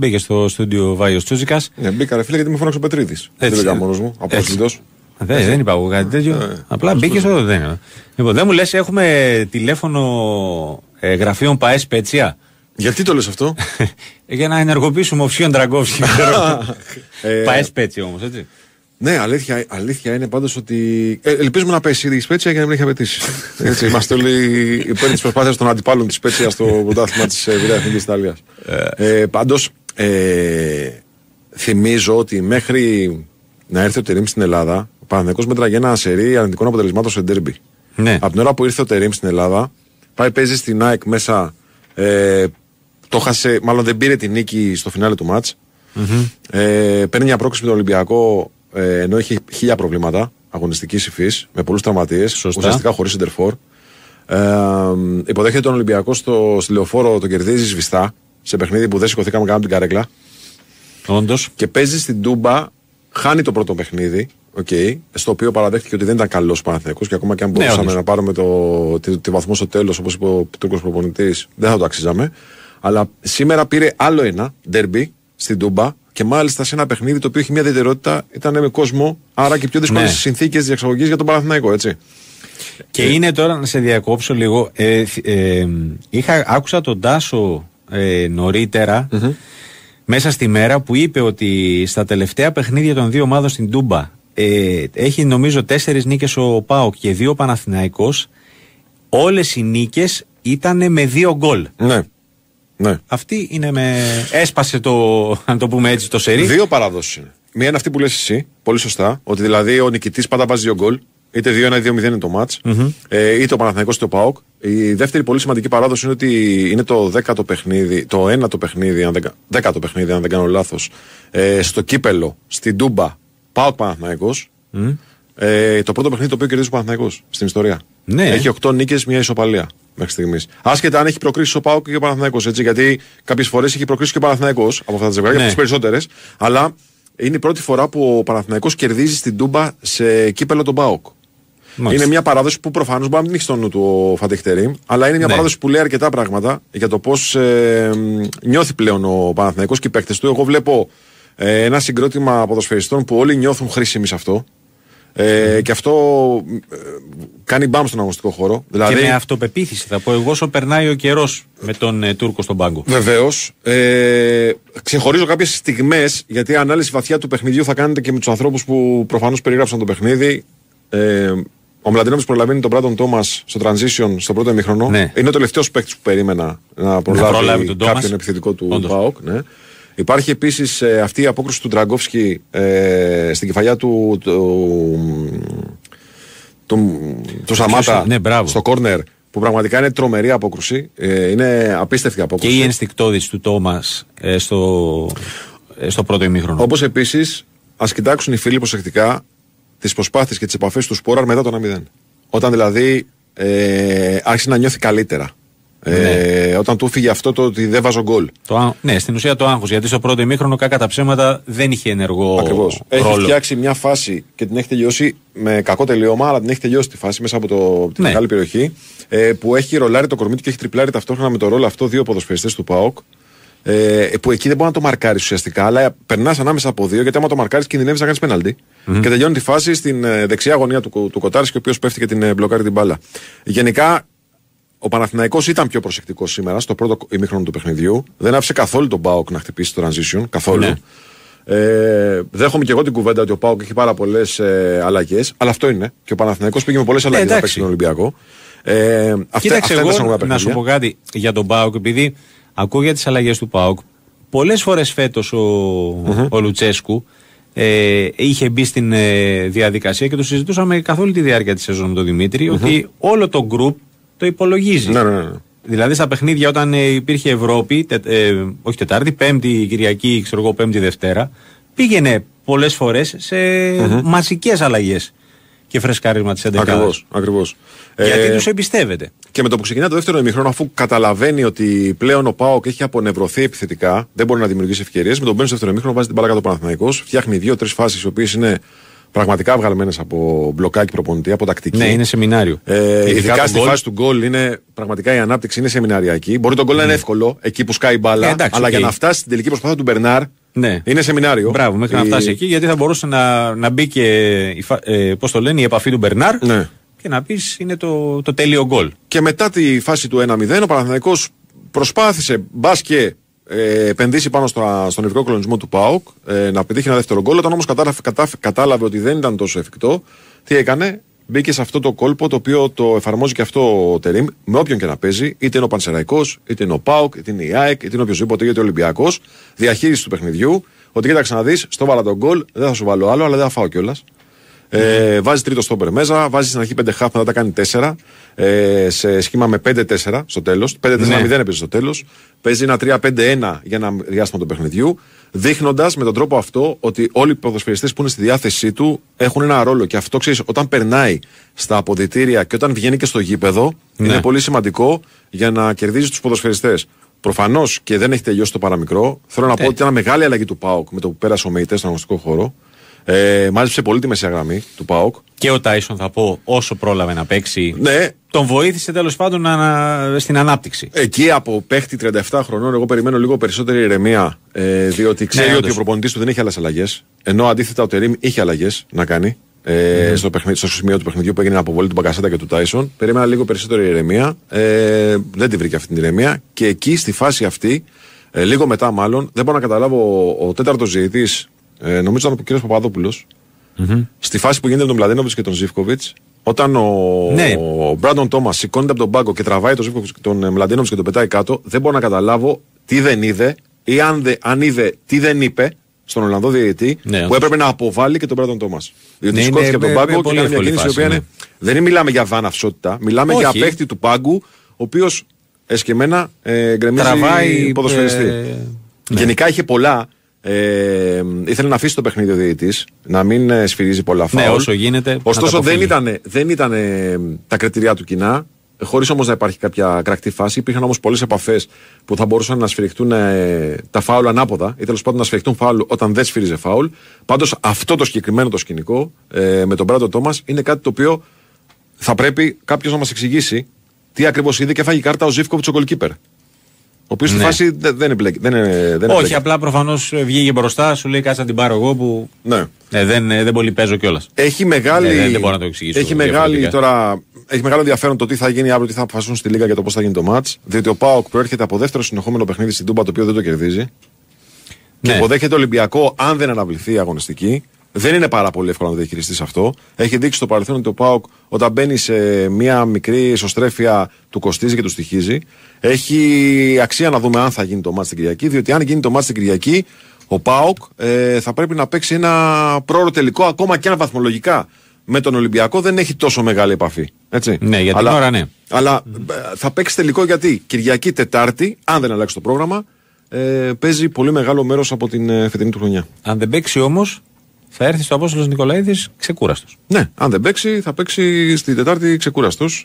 Μπήκε στο στούντιο Βάιος Τσούτσικας. Ναι, μπήκα ρε φίλε γιατί με φώναξε ο Πετρίδης. Δεν μπήκα μόνος μου. Απρόσβλητος. Δεν είπα εγώ κάτι τέτοιο. Απλά μπήκε στο. Λοιπόν, δεν μου λες, έχουμε τηλέφωνο γραφείων ΠΑΕ Σπέτσια. Γιατί το λες αυτό? Για να ενεργοποιήσουμε οψιόν Τραγκόφσκι. ΠΑΕ Σπέτσια όμως, έτσι. Ναι, αλήθεια είναι πάντως ότι. Ελπίζουμε να πέσει η Σπέτσια για να μην έχει απαιτήσει. Έτσι, είμαστε όλοι υπέρ της προσπάθειας των αντιπάλων της Σπέτσια στο πρωτάθλημα της Β' Εθνικής Ιταλίας. Πάντως, θυμίζω ότι μέχρι να έρθει ο Τερίμ στην Ελλάδα, ο Παναθηναϊκός μέτραγε ένα σερί αρνητικών αποτελεσμάτων σε ντέρμπι. Ναι. Από την ώρα που ήρθε ο Τερίμ στην Ελλάδα, πάει παίζει στην ΑΕΚ μέσα. Το χάσε, μάλλον δεν πήρε την νίκη στο φινάλε του μάτς. Παίρνει μια πρόκληση με τον Ολυμπιακό. Ενώ είχε 1000 προβλήματα αγωνιστικής υφής, με πολλούς τραυματίες, ουσιαστικά χωρίς σεντερφόρ. Υποδέχεται τον Ολυμπιακό στη Λεωφόρο, τον κερδίζει σβηστά, σε παιχνίδι που δεν σηκωθήκαμε καν από την καρέκλα. Όντως. Και παίζει στην Τούμπα, χάνει το πρώτο παιχνίδι, στο οποίο παραδέχτηκε ότι δεν ήταν καλός ο Παναθηναϊκός και ακόμα και αν μπορούσαμε να πάρουμε τη βαθμό στο τέλος, όπως είπε ο Τούρκος προπονητής, δεν θα το αξίζαμε. Αλλά σήμερα πήρε άλλο ένα ντέρμπι στην Τούμπα. Και μάλιστα σε ένα παιχνίδι το οποίο έχει μια ιδιαιτερότητα, ήταν με κόσμο, άρα και πιο δύσκολες συνθήκες διεξαγωγής για τον Παναθηναϊκό, έτσι. Και είναι τώρα, να σε διακόψω λίγο, άκουσα τον Τάσο νωρίτερα, μέσα στη μέρα, που είπε ότι στα τελευταία παιχνίδια των δύο ομάδων στην Τούμπα έχει νομίζω 4 νίκες ο ΠΑΟΚ και 2 Παναθηναϊκός. Όλες οι νίκες ήταν με 2 γκολ. Ναι. Ναι. Αυτή είναι έσπασε αν το πούμε έτσι, το σερί. 2 παραδόσεις είναι. Μία είναι αυτή που λες εσύ, πολύ σωστά, ότι δηλαδή ο νικητής πάντα βάζει 2 γκολ. Είτε 2-1 είτε 2-0 είναι το μάτς, είτε ο Παναθηναϊκός είτε ο ΠΑΟΚ. Η δεύτερη πολύ σημαντική παράδοση είναι ότι είναι το 10ο παιχνίδι, το 9ο παιχνίδι, 10ο παιχνίδι, αν δεν κάνω λάθος, στο κύπελο, στην Τούμπα, ΠΑΟΚ Παναθηναϊκός. Το πρώτο παιχνίδι το οποίο κερδίζει ο Παναθηναϊκός στην ιστορία. Ναι. Έχει 8 νίκες, 1 ισοπαλία μέχρι στιγμής. Άσχετα αν έχει προκρίσει ο ΠΑΟΚ και ο Παναθηναϊκός, έτσι, γιατί κάποιες φορές έχει προκρίσει και ο Παναθηναϊκός από αυτά τα ζευγάρια, τις περισσότερες. Αλλά είναι η πρώτη φορά που ο Παναθηναϊκός κερδίζει στην Τούμπα σε κύπελο τον ΠΑΟΚ. Είναι μια παράδοση που προφανώς μπορεί να μην έχει στο νου του ο Φατίχ Τερίμ, αλλά είναι μια παράδοση που λέει αρκετά πράγματα για το πώς νιώθει πλέον ο Παναθηναϊκός και οι παίκτες του. Εγώ βλέπω ένα συγκρότημα ποδοσφαιριστών που όλοι νιώθουν χρήσιμοι σε αυτό. Και αυτό κάνει μπαμ στον αγωνιστικό χώρο. Δηλαδή, και με αυτοπεποίθηση, θα πω εγώ, όσο περνάει ο καιρός με τον Τούρκο στον πάγκο. Βεβαίως. Ξεχωρίζω κάποιες στιγμές, γιατί η ανάλυση βαθιά του παιχνιδιού θα κάνετε και με τους ανθρώπους που προφανώς περιγράψαν το παιχνίδι. Ο Μλαντινόβιτς προλαβαίνει τον Μπράντον Τόμας στο transition στο πρώτο ημίχρονο. Ναι. Είναι ο τελευταίος παίκτης που περίμενα να προλάβει κάποιον επιθετικό του ΠΑΟΚ. Ναι. Υπάρχει επίσης αυτή η απόκρουση του Ντραγκόφσκι στην κεφαλιά του Σαμάτα στο κόρνερ, που πραγματικά είναι τρομερή απόκρουση. Είναι απίστευτη απόκρουση. Και η ενστικτώδης του Τόμας στο πρώτο ημίχρονο. Όπως επίσης, ας κοιτάξουν οι φίλοι προσεκτικά τις προσπάθειες και τις επαφές του Σπόραρ μετά το 1-0. Όταν δηλαδή άρχισε να νιώθει καλύτερα. Όταν του φύγει αυτό το ότι δεν βάζω γκολ. Ναι, στην ουσία το άγχος. Γιατί στο πρώτο ημίχρονο, κακά τα ψέματα, δεν είχε ενεργό Ακριβώς. ρόλο. Έχει φτιάξει μια φάση και την έχει τελειώσει με κακό τελείωμα, αλλά την έχει τελειώσει τη φάση μέσα από τη μεγάλη περιοχή. Που έχει ρολάρει το κορμί του και έχει τριπλάρει ταυτόχρονα με το ρόλο αυτό 2 ποδοσφαιριστές του ΠΑΟΚ. Που εκεί δεν μπορεί να το μαρκάρει ουσιαστικά, αλλά περνά ανάμεσα από 2, γιατί άμα το μαρκάρει κινδυνεύει να κάνει πέναλτι. Και τελειώνει τη φάση στην δεξιά γωνία του Κοτάρσκι, ο οποίος πέφτει και την μπλοκάρει την μπάλα. Γενικά, ο Παναθηναϊκός ήταν πιο προσεκτικός σήμερα στο πρώτο ημίχρονο του παιχνιδιού. Δεν άφησε καθόλου τον ΠΑΟΚ να χτυπήσει το transition. Καθόλου. Ναι. Δέχομαι και εγώ την κουβέντα ότι ο ΠΑΟΚ έχει πάρα πολλές αλλαγές. Αλλά αυτό είναι. Και ο Παναθηναϊκός πήγε με πολλές αλλαγές να παίξει τον Ολυμπιακό. Κοίταξε, εγώ να σου πω κάτι για τον ΠΑΟΚ, επειδή ακούω για τις αλλαγές του ΠΑΟΚ. Πολλές φορές φέτος ο Λουτσέσκου είχε μπει στην διαδικασία και το συζητούσαμε καθ' όλη τη διάρκεια της σεζόν με τον Δημήτρη, ότι όλο το γκρουπ το υπολογίζει. Ναι. Δηλαδή στα παιχνίδια όταν υπήρχε Ευρώπη, όχι Τετάρτη, Πέμπτη, Κυριακή, ξέρω εγώ, Πέμπτη, Δευτέρα, πήγαινε πολλές φορές σε μαζικές αλλαγές και φρεσκάρισμα της 11ης. Ακριβώς. Γιατί τους εμπιστεύεται. Και με το που ξεκινά το δεύτερο ημίχρονο, αφού καταλαβαίνει ότι πλέον ο ΠΑΟΚ έχει απονευρωθεί επιθετικά, δεν μπορεί να δημιουργήσει ευκαιρίες, με τον μπαίνει στο δεύτερο ημίχρονο, βάζει την μπάλα κάτω ο Παναθηναϊκός, φτιάχνει 2-3 φάσεις οι οποίες είναι πραγματικά βγαλμένες από μπλοκάκι προπονητή, από τακτική. Ναι, είναι σεμινάριο. Ειδικά στη φάση του γκολ είναι πραγματικά η ανάπτυξη είναι σεμιναριακή. Μπορεί το γκολ να είναι εύκολο, εκεί που σκάει η μπάλα, εντάξει, αλλά για να φτάσει στην τελική προσπάθεια του Μπερνάρ είναι σεμινάριο. Μπράβο, μέχρι να φτάσει εκεί, γιατί θα μπορούσε να μπει και η επαφή του Μπερνάρ και να πει είναι το τέλειο γκολ. Και μετά τη φάση του 1-0, ο Παναθηναϊκός προσπάθησε μπάσκετ. Επενδύσει πάνω στον ειδικό κλονισμό του ΠΑΟΚ, να πετύχει ένα δεύτερο γκολ. Όταν όμως κατάλαβε ότι δεν ήταν τόσο εφικτό, τι έκανε, μπήκε σε αυτό το κόλπο το οποίο το εφαρμόζει και αυτό ο Τερίμ, με όποιον και να παίζει, είτε είναι ο Πανσεραϊκός, είτε είναι ο ΠΑΟΚ, είτε είναι η ΑΕΚ, είτε είναι οποιοδήποτε, είτε ο Ολυμπιακός. Διαχείριση του παιχνιδιού, ότι κοίταξε να δεις, στο βάλα τον γκολ, δεν θα σου βάλω άλλο, αλλά δεν θα φάω κιόλας. Βάζει τρίτο στόπερ μέσα, βάζει στην αρχή 5 χαφ, μετά τα κάνει 4 σε σχήμα με 5-4 στο τέλος. 5-4-0 έπαιζε στο τέλος. Παίζει ένα 3-5-1 για ένα διάστημα του παιχνιδιού, δείχνοντας με τον τρόπο αυτό ότι όλοι οι ποδοσφαιριστές που είναι στη διάθεσή του έχουν ένα ρόλο. Και αυτό ξέρεις, όταν περνάει στα αποδυτήρια και όταν βγαίνει και στο γήπεδο, είναι πολύ σημαντικό για να κερδίζει τους ποδοσφαιριστές. Προφανώς και δεν έχει τελειώσει το παραμικρό. Θέλω να πω ότι ήταν μεγάλη αλλαγή του ΠΑΟΚ με το που πέρασε ο Μεϊτέ στον αγωνιστικό χώρο. Μάζεψε πολύ τη μεσαία γραμμή του ΠΑΟΚ. Και ο Τάισον, θα πω, όσο πρόλαβε να παίξει, τον βοήθησε τέλος πάντων στην ανάπτυξη. Εκεί από παίχτη 37 χρονών, εγώ περιμένω λίγο περισσότερη ηρεμία, διότι ξέρει ότι ο προπονητής του δεν έχει άλλες αλλαγές. Ενώ αντίθετα ο Τερίμ είχε αλλαγές να κάνει στο σημείο του παιχνιδιού που έγινε αποβολή του Μπακασέτα και του Τάισον. Περίμενα λίγο περισσότερη ηρεμία. Δεν τη βρήκε αυτή την ηρεμία. Και εκεί στη φάση αυτή, λίγο μετά μάλλον, δεν μπορώ να καταλάβω ο τέταρτος διαιτητής. Νομίζω ήταν ο κ. Παπαδόπουλος, στη φάση που γίνεται με τον Μλαντένοβιτς και τον Ζίβκοβιτς, όταν ο Μπράντον Τόμας σηκώνεται από τον πάγκο και τραβάει τον Ζίβκοβιτς και τον Μλαντένοβιτς και τον πετάει κάτω, δεν μπορώ να καταλάβω τι δεν είδε ή αν είδε τι δεν είπε στον Ολλανδό διαιτητή που έπρεπε να αποβάλει και τον Μπράντον Τόμας. Διότι σηκώθηκε από τον πάγκο και έκανε μια κίνηση η οποία δεν μιλάμε για βάναυσότητα, μιλάμε για παίχτη του πάγκου, ο οποίος εσκεμμένα γκρεμίζει ποδοσφαιριστή. Γενικά είχε πολλά. Ήθελε να αφήσει το παιχνίδι ο διαιτητής, να μην σφυρίζει πολλά φάουλ. Ναι, όσο γίνεται. Ωστόσο δεν ήταν τα κριτήρια του κοινά, χωρίς όμως να υπάρχει κάποια κρακτή φάση. Υπήρχαν όμως πολλές επαφές που θα μπορούσαν να σφυριχτούν τα φάουλ ανάποδα ή τέλος πάντων να σφυριχτούν φάουλ όταν δεν σφύριζε φάουλ. Πάντως αυτό το συγκεκριμένο το σκηνικό με τον Μπράντον Τόμας είναι κάτι το οποίο θα πρέπει κάποιος να μας εξηγήσει τι ακριβώς είδε και φάγει κάρτα ο Ζίβκοβιτς ο goalkeeper. Ο οποίος στη φάση δεν εμπλέκει. Όχι, απλά προφανώς βγήκε μπροστά, σου λέει κάτσε να την πάρω εγώ που δεν πολύ παίζω κιόλας. Έχει μεγάλη. Δεν μπορώ να το εξηγήσω. Έχει μεγάλο ενδιαφέρον το τι θα γίνει αύριο, τι θα αποφασίσουν στη Λίγα για το πώς θα γίνει το μάτς. Διότι ο ΠΑΟΚ προέρχεται από δεύτερο συνεχόμενο παιχνίδι στην Τούμπα το οποίο δεν το κερδίζει. Και υποδέχεται Ολυμπιακό αν δεν αναβληθεί η αγωνιστική. Δεν είναι πάρα πολύ εύκολο να το διαχειριστείς αυτό. Έχει δείξει στο παρελθόν ότι ο ΠΑΟΚ όταν μπαίνει σε μια μικρή ισοστρέφεια του κοστίζει και του στοιχίζει. Έχει αξία να δούμε αν θα γίνει το μάτς την Κυριακή. Διότι αν γίνει το μάτς την Κυριακή, ο ΠΑΟΚ θα πρέπει να παίξει ένα πρόωρο τελικό, ακόμα και αν βαθμολογικά με τον Ολυμπιακό δεν έχει τόσο μεγάλη επαφή. Έτσι. Ναι, για την ώρα ναι. Αλλά θα παίξει τελικό γιατί Κυριακή, Τετάρτη, αν δεν αλλάξει το πρόγραμμα, παίζει πολύ μεγάλο μέρος από την φετινή του χρονιά. Αν δεν παίξει όμως, θα έρθει στο Απόστολος Νικολαίδης ξεκούραστος. Ναι, αν δεν παίξει, θα παίξει στη Τετάρτη ξεκούραστος.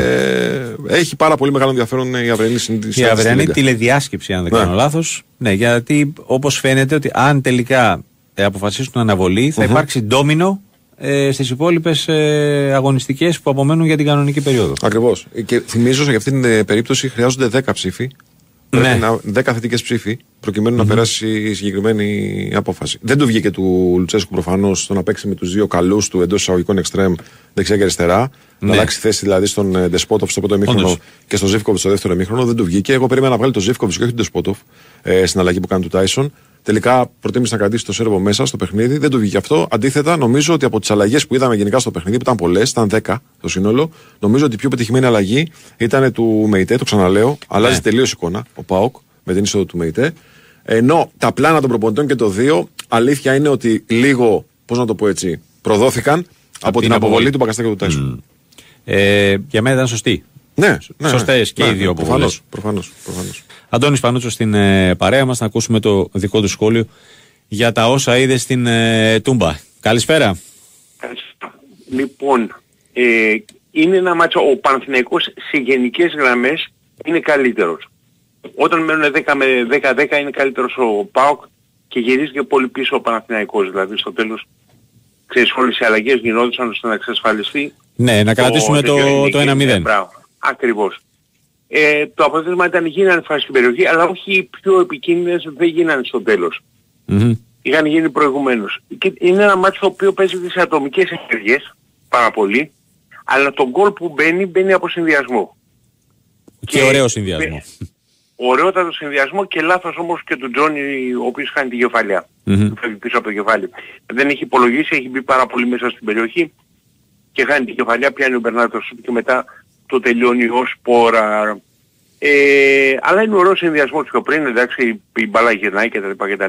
Έχει πάρα πολύ μεγάλο ενδιαφέρον η αυριανή συνείδηση. Η αυριανή τηλεδιάσκεψη, αν δεν κάνω λάθος. Ναι, γιατί όπως φαίνεται ότι αν τελικά αποφασίσουν αναβολή, θα υπάρξει ντόμινο στις υπόλοιπες αγωνιστικές που απομένουν για την κανονική περίοδο. Ακριβώς. Και θυμίζω για αυτήν την περίπτωση χρειάζονται 10 ψήφοι. Ναι. 10 θετικές ψήφοι προκειμένου να περάσει η συγκεκριμένη απόφαση. Δεν του βγήκε του Λουτσέσκου προφανώς το να παίξει με τους δύο καλούς του εντός εισαγωγικών εξτρέμ δεξιά και αριστερά. Να αλλάξει θέση δηλαδή στον Ντεσπότοφ στο πρώτο ημίχρονο και στον Ζίβκοβιτς στο δεύτερο ημίχρονο. Δεν του βγήκε. Εγώ περίμενα να βγάλει τον Ζίβκοβιτς και όχι τον Ντεσπότοφ στην αλλαγή που κάνει του Τάισον. Τελικά προτίμησε να κρατήσει το Σέρβο μέσα στο παιχνίδι. Δεν του βγήκε αυτό. Αντίθετα, νομίζω ότι από τις αλλαγές που είδαμε γενικά στο παιχνίδι, που ήταν πολλές, ήταν 10 το σύνολο, νομίζω ότι η πιο πετυχημένη αλλαγή ήταν του Μεϊτέ. Το ξαναλέω. Αλλάζει τελείως εικόνα ο ΠΑΟΚ με την είσοδο του Μεϊτέ. Ενώ τα πλάνα των προπονητών και το 2, αλήθεια είναι ότι λίγο, πώς να το πω έτσι, προδόθηκαν από την αποβολή του Μπακασέτα και του Τάισον. Για μένα ήταν σωστή. Ναι, σωστές και οι δύο αποβολές. Προφανώς. Αντώνης Πανούτσος στην παρέα μας, να ακούσουμε το δικό του σχόλιο για τα όσα είδε στην Τούμπα. Καλησπέρα. Λοιπόν, είναι ένα μάτσο, ο Παναθηναϊκός σε γενικές γραμμές είναι καλύτερος. Όταν μένουν 10 με 10-10 είναι καλύτερος ο ΠΑΟΚ και γυρίζει και πολύ πίσω ο Παναθηναϊκός. Δηλαδή στο τέλος ξέρεις, όλες οι αλλαγές γινόντουσαν ώστε να εξασφαλιστεί. Ναι, να κρατήσουμε το 1-0. Ακριβώς. Το αποτέλεσμα ήταν γίνανε φάσεις στην περιοχή, αλλά όχι οι πιο επικίνδυνες δεν γίνανε στο τέλος. Είχαν γίνει προηγουμένως. Και είναι ένα μάτσο το οποίο παίζει τις ατομικές ενέργειες πάρα πολύ, αλλά το γκολ που μπαίνει από συνδυασμό. Και ωραίο συνδυασμό. Ωραιότατο συνδυασμό και λάθος όμως και του Τζόνι, ο οποίος χάνει τη κεφαλιά. Φεύγει πίσω από το κεφάλι. Δεν έχει υπολογίσει, έχει μπει πάρα πολύ μέσα στην περιοχή και χάνει τη κεφαλιά, πιάνει ο Μπερνάτος και μετά το τελειώνει ως Πόρα. Αλλά είναι ωραίο συνδυασμός πιο πριν, εντάξει, η μπάλα γυρνάει κτλ.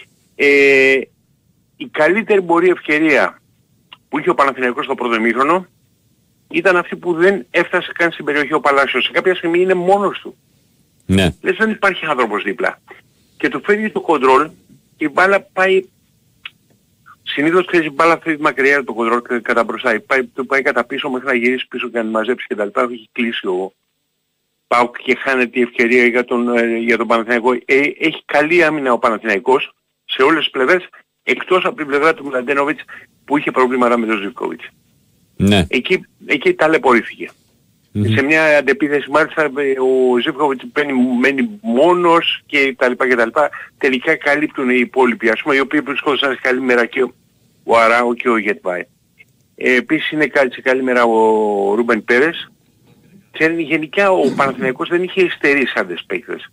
Η καλύτερη μπορεί ευκαιρία που είχε ο Παναθηναϊκός στο πρώτο ημίχρονο ήταν αυτή που δεν έφτασε καν στην περιοχή ο Παλάσιος. Σε κάποια στιγμή είναι μόνος του. Ναι. Λες δεν υπάρχει άνθρωπος δίπλα. Και του φεύγει το κοντρόλ και η μπάλα πάει... Συνήθως ξέρεις η μπάλα φεύγει μακριά το κοντρόλ κατά μπροστά. Πάει κατά πίσω μέχρι να γυρίσει πίσω και να μαζέψει κτλ. Έχει κλείσει ο ΠΑΟΚ και χάνεται η ευκαιρία για τον Παναθηναϊκό. Έχει καλή άμυνα ο Παναθηναϊκός σε όλες τις πλευρές, εκτός από την πλευρά του Μλαντένοβιτς που είχε προβλήματα με τον Ζιβκόβιτς. Ναι. Εκεί ταλαιπωρήθηκε. Σε μια αντεπίθεση μάλιστα ο Ζιβκόβιτς μένει μόνος και τα λοιπά. Τελικά καλύπτουν οι υπόλοιποι, ας πούμε, οι οποίοι βρισκόντουσαν σε καλή μέρα και ο Αράου και ο Γετβάη. Επίσης είναι σε καλή μέρα ο Ρούμπεν Πέρες. Και γενικά ο Παναθηναϊκός δεν είχε υστερήσει άντες παίκτες.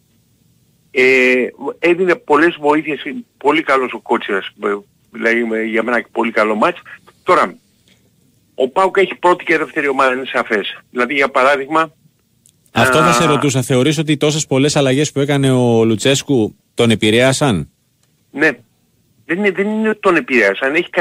Έδινε πολλές βοήθειες, πολύ καλός ο Κότσιρας, δηλαδή για μένα πολύ καλό μάτς. Τώρα, ο ΠΑΟΚ έχει πρώτη και δεύτερη ομάδα, είναι σαφές. Δηλαδή για παράδειγμα... Αυτό θα σε ρωτούσα, θεωρείς ότι τόσες πολλές αλλαγές που έκανε ο Λουτσέσκου τον επηρέασαν? Ναι, δεν είναι ότι τον επηρέασαν, έχει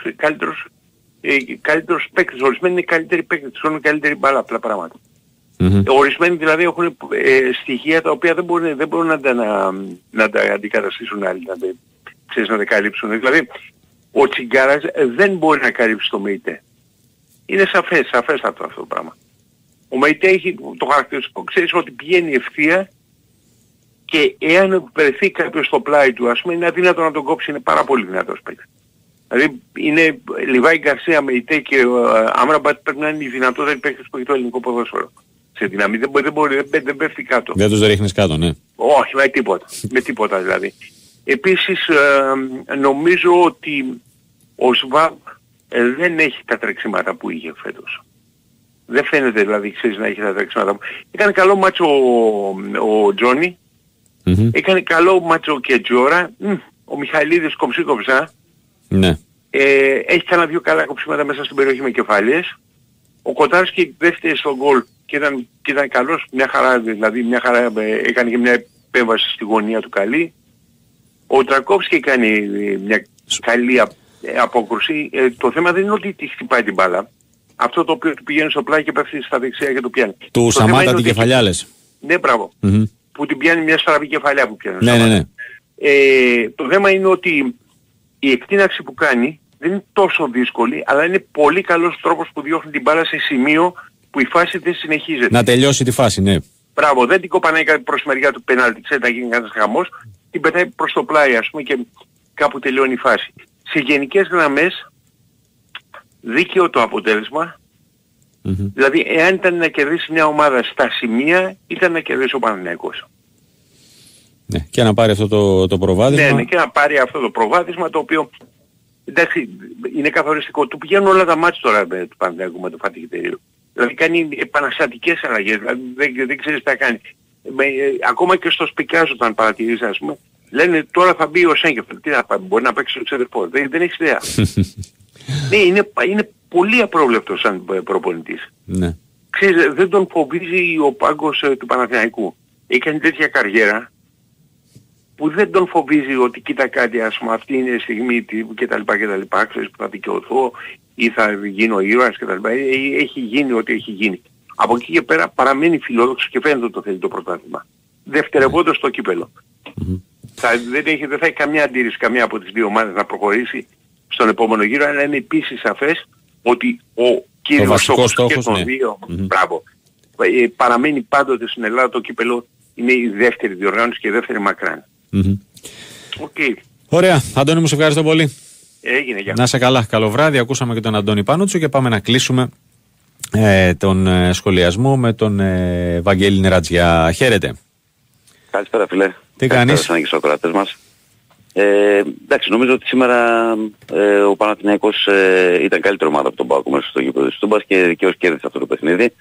καλύτερους παίκτες, ορισμένοι είναι καλύτεροι παίκτες, έχουν καλύτερη μπάλα, απλά πράγματα. Ορισμένοι δηλαδή έχουν στοιχεία τα οποία δεν μπορούν να τα αντικαταστήσουν άλλοι, να τα καλύψουν. Δηλαδή, ο Τσιγκάρας δεν μπορεί να καλύψει το ΜΕΙΤΕ. Είναι σαφέστατο αυτό το πράγμα. Ο ΜΕΙΤΕ έχει το χαρακτηριστικό, ξέρεις ότι πηγαίνει ευθεία και εάν βρεθεί κάποιος στο πλάι του, ας πούμε, είναι αδύνατο να τον κόψει, είναι πάρα πολύ δυνατός παίκτης. Δηλαδή, είναι Λιβάη Γκαρσία, ΜΕΙΤΕ και Άμραμπατ πρέπει να είναι οι δυνατότεροι παίκτες που έχει το ελληνικό ποδόσφαιρο. Σε δύναμη, δεν πέφτει κάτω. Δεν τους ρίχνεις κάτω, ναι. Όχι, με τίποτα δηλαδή. Επίσης νομίζω ότι ο ΣΒΑΜ δεν έχει τα τρεξίματα που είχε φέτος. Δεν φαίνεται δηλαδή, ξέρεις, να έχει τα τρεξίματα. Έκανε καλό μάτσο ο Τζόνι, έκανε καλό μάτσο και Τζόρα, ο Μιχαηλίδης κομψή-κομψά. Ναι. Έχει κανένα δύο καλά κοψίματα μέσα στην περιοχή με κεφαλιές. Ο Κοτάρσκι δεύτερη στον γκολ και ήταν καλός, μια χαρά έκανε και μια επέμβαση στη γωνία του καλή. Ο Τρακόφσκι κάνει μια καλή απόκρουση. Το θέμα δεν είναι ότι τη χτυπάει την μπάλα. Αυτό το οποίο του πηγαίνει στο πλάι και πέφτει στα δεξιά και το πιάνει. Του Σαμάτα την κεφαλιά λες. Ναι, μπράβο. Που την πιάνει μια στραβή κεφαλιά που πιάνει. Ναι. Το θέμα είναι ότι η εκτείναξη που κάνει δεν είναι τόσο δύσκολη, αλλά είναι πολύ καλός τρόπος που διώχνει την μπάλα σε σημείο που η φάση δεν συνεχίζεται. Να τελειώσει τη φάση, ναι. Μπράβο, δεν την κοπανάει προς τη μεριά του πενάλτη, ξέρετε, να γίνει κανένας χαμός, την πετάει προς το πλάι, ας πούμε, και κάπου τελειώνει η φάση. Σε γενικές γραμμές, δίκαιο το αποτέλεσμα. Δηλαδή, εάν ήταν να κερδίσει μια ομάδα στα σημεία, ήταν να κερδίσει ο Παναθηναϊκός. Ναι, και να πάρει αυτό το προβάδισμα. Ναι, και να πάρει αυτό το προβάδισμα, το οποίο, εντάξει, είναι καθοριστικό. Του πηγαίνουν όλα τα μάτς τώρα του Παναθηναϊκού με το Φατιχτήριο. Δηλαδή κάνει επαναστατικές αλλαγές, δηλαδή δεν ξέρεις τι θα κάνει. Ακόμα και στο Σπικάζ όταν παρατηρείς, ας πούμε, λένε τώρα θα μπει ο Σέγκεφελ. Τι να πάει, μπορεί να παίξει ο ξεδερφός. Δεν έχεις ιδέα. Ναι, είναι πολύ απρόβλεπτος σαν προπονητής. Ναι. Ξέρεις, δεν τον φοβίζει ο πάγκος του Παναθηναϊκού. Έκανε τέτοια καριέρα που δεν τον φοβίζει ότι κοίτα κάτι, ας πούμε, αυτή είναι η στιγμή κτλ. Ξέρεις που θα δικαιωθώ ή θα γίνω ήρωας κτλ. Έχει γίνει ό,τι έχει γίνει. Από εκεί και πέρα παραμένει φιλόδοξο και φαίνεται ότι το θέλει το πρωτάθλημα. Δευτερευόντως στο κύπελλο. Δεν θα έχει καμιά αντίρρηση καμιά από τις δύο ομάδες να προχωρήσει στον επόμενο γύρο, αλλά είναι επίσης σαφές ότι ο κύριος στόχος και των δύο, μπράβο, παραμένει πάντοτε στην Ελλάδα το κύπελλο είναι η δεύτερη διοργάνωση και η δεύτερη μακράν. Okay. Ωραία. Αντώνη μου, σε ευχαριστώ πολύ. Έγινε, για. Να σε καλά, καλό βράδυ. Ακούσαμε και τον Αντώνη Πανούτσο και πάμε να κλείσουμε τον σχολιασμό με τον Βαγγέλη Νερατζιά. Χαίρετε. Καλησπέρα φίλε. Τι κάνεις? Εντάξει, νομίζω ότι σήμερα ο Παναθηναϊκός ήταν καλύτερη ομάδα από τον ΠΑΟΚ μέσα στο γήπεδο της Τούμπας και δικαίως κέρδισε αυτό το παιχνίδι.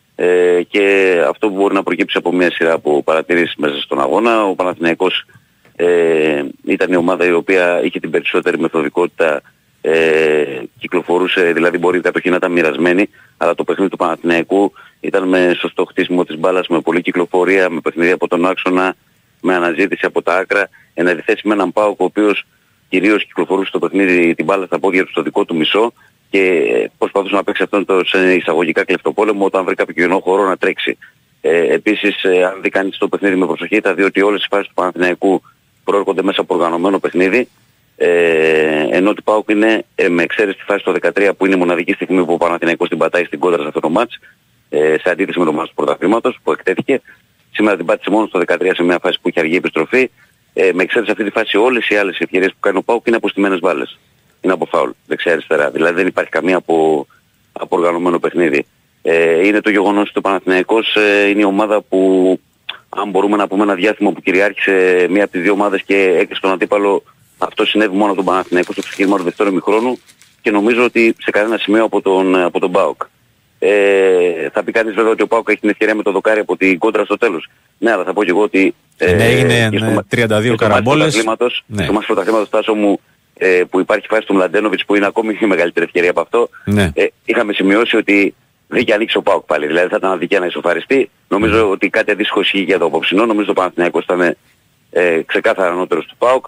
Και αυτό που μπορεί να προκύψει από μια σειρά από παρατηρήσεις μέσα στον αγώνα, ο Παναθηναϊκός ήταν η ομάδα η οποία είχε την περισσότερη μεθοδικότητα, κυκλοφορούσε, δηλαδή μπορεί κατοχή να ήταν μοιρασμένη, αλλά το παιχνίδι του Παναθηναϊκού ήταν με σωστό χτίσιμο της μπάλας, με πολλή κυκλοφορία, με παιχνίδι από τον άξονα, με αναζήτηση από τα άκρα, εν αντιθέσει με έναν ΠΑΟΚ ο οποίος κυρίως κυκλοφορούσε το παιχνίδι την μπάλα στα πόδια του στο δικό του μισό και προσπαθούσε να παίξει αυτόν τον εισαγωγικά κλεφτοπόλεμο όταν βρει κάποιο κοινό χώρο να τρέξει. Επίσης, αν δει κανείς το παιχνίδι με προσοχή, θα δει ότι όλες οι φάσεις του Παναθηναϊκού προέρχονται μέσα από οργανωμένο παιχνίδι, ενώ του ΠΑΟΚ είναι, με εξαίρεση τη φάση το 13 που είναι η μοναδική στιγμή που ο Παναθηναϊκός την πατάει στην κόντρα σε αυτό το μάτς, σε αντίθεση με το μάτς του πρωταθλήματος που εκτέθηκε. Σήμερα την πάτησε μόνο στο 13 σε μια φάση που είχε αργή επιστροφή. Με εξαίρεση αυτή τη φάση όλες οι άλλες ευκαιρίες που κάνει ο ΠΑΟΚ είναι από στημένες μπάλες. Είναι από φάουλ, δεξιά-αριστερά. Δηλαδή δεν υπάρχει καμία από οργανωμένο παιχνίδι. Είναι το γεγονός ότι ο Παναθηναϊκός είναι η ομάδα που, αν μπορούμε να πούμε ένα διάστημα που κυριάρχησε μία από τις δύο ομάδες και έκλεισε τον αντίπαλο, αυτό συνέβη μόνο από τον Παναθηναϊκό στο ξεκίνημα του δεύτερου ημιχρόνου και νομίζω ότι σε κανένα σημείο από τον ΠΑΟΚ. Θα πει κανείς βέβαια ότι ο ΠΑΟΚ έχει την ευκαιρία με το δοκάρι από την κόντρα στο τέλος. Ναι, αλλά θα πω και εγώ ότι έγινε 32 καραμπόλες. Στο μάτς πρωταθλήματος, Τάσο μου, που υπάρχει φάση του Μλαντένοβιτς που είναι ακόμη μεγαλύτερη ευκαιρία από αυτό, είχαμε σημειώσει ότι δεν είχε ανοίξει ο ΠΑΟΚ πάλι. Δηλαδή θα ήταν αδικία να ισοφαριστεί. Νομίζω ότι κάτι αντίστοιχο ισχύει για το απόψινό. Νομίζω ότι ο Παναθηναϊκός ήταν ξεκάθαρα ανώτερος του ΠΑΟΚ.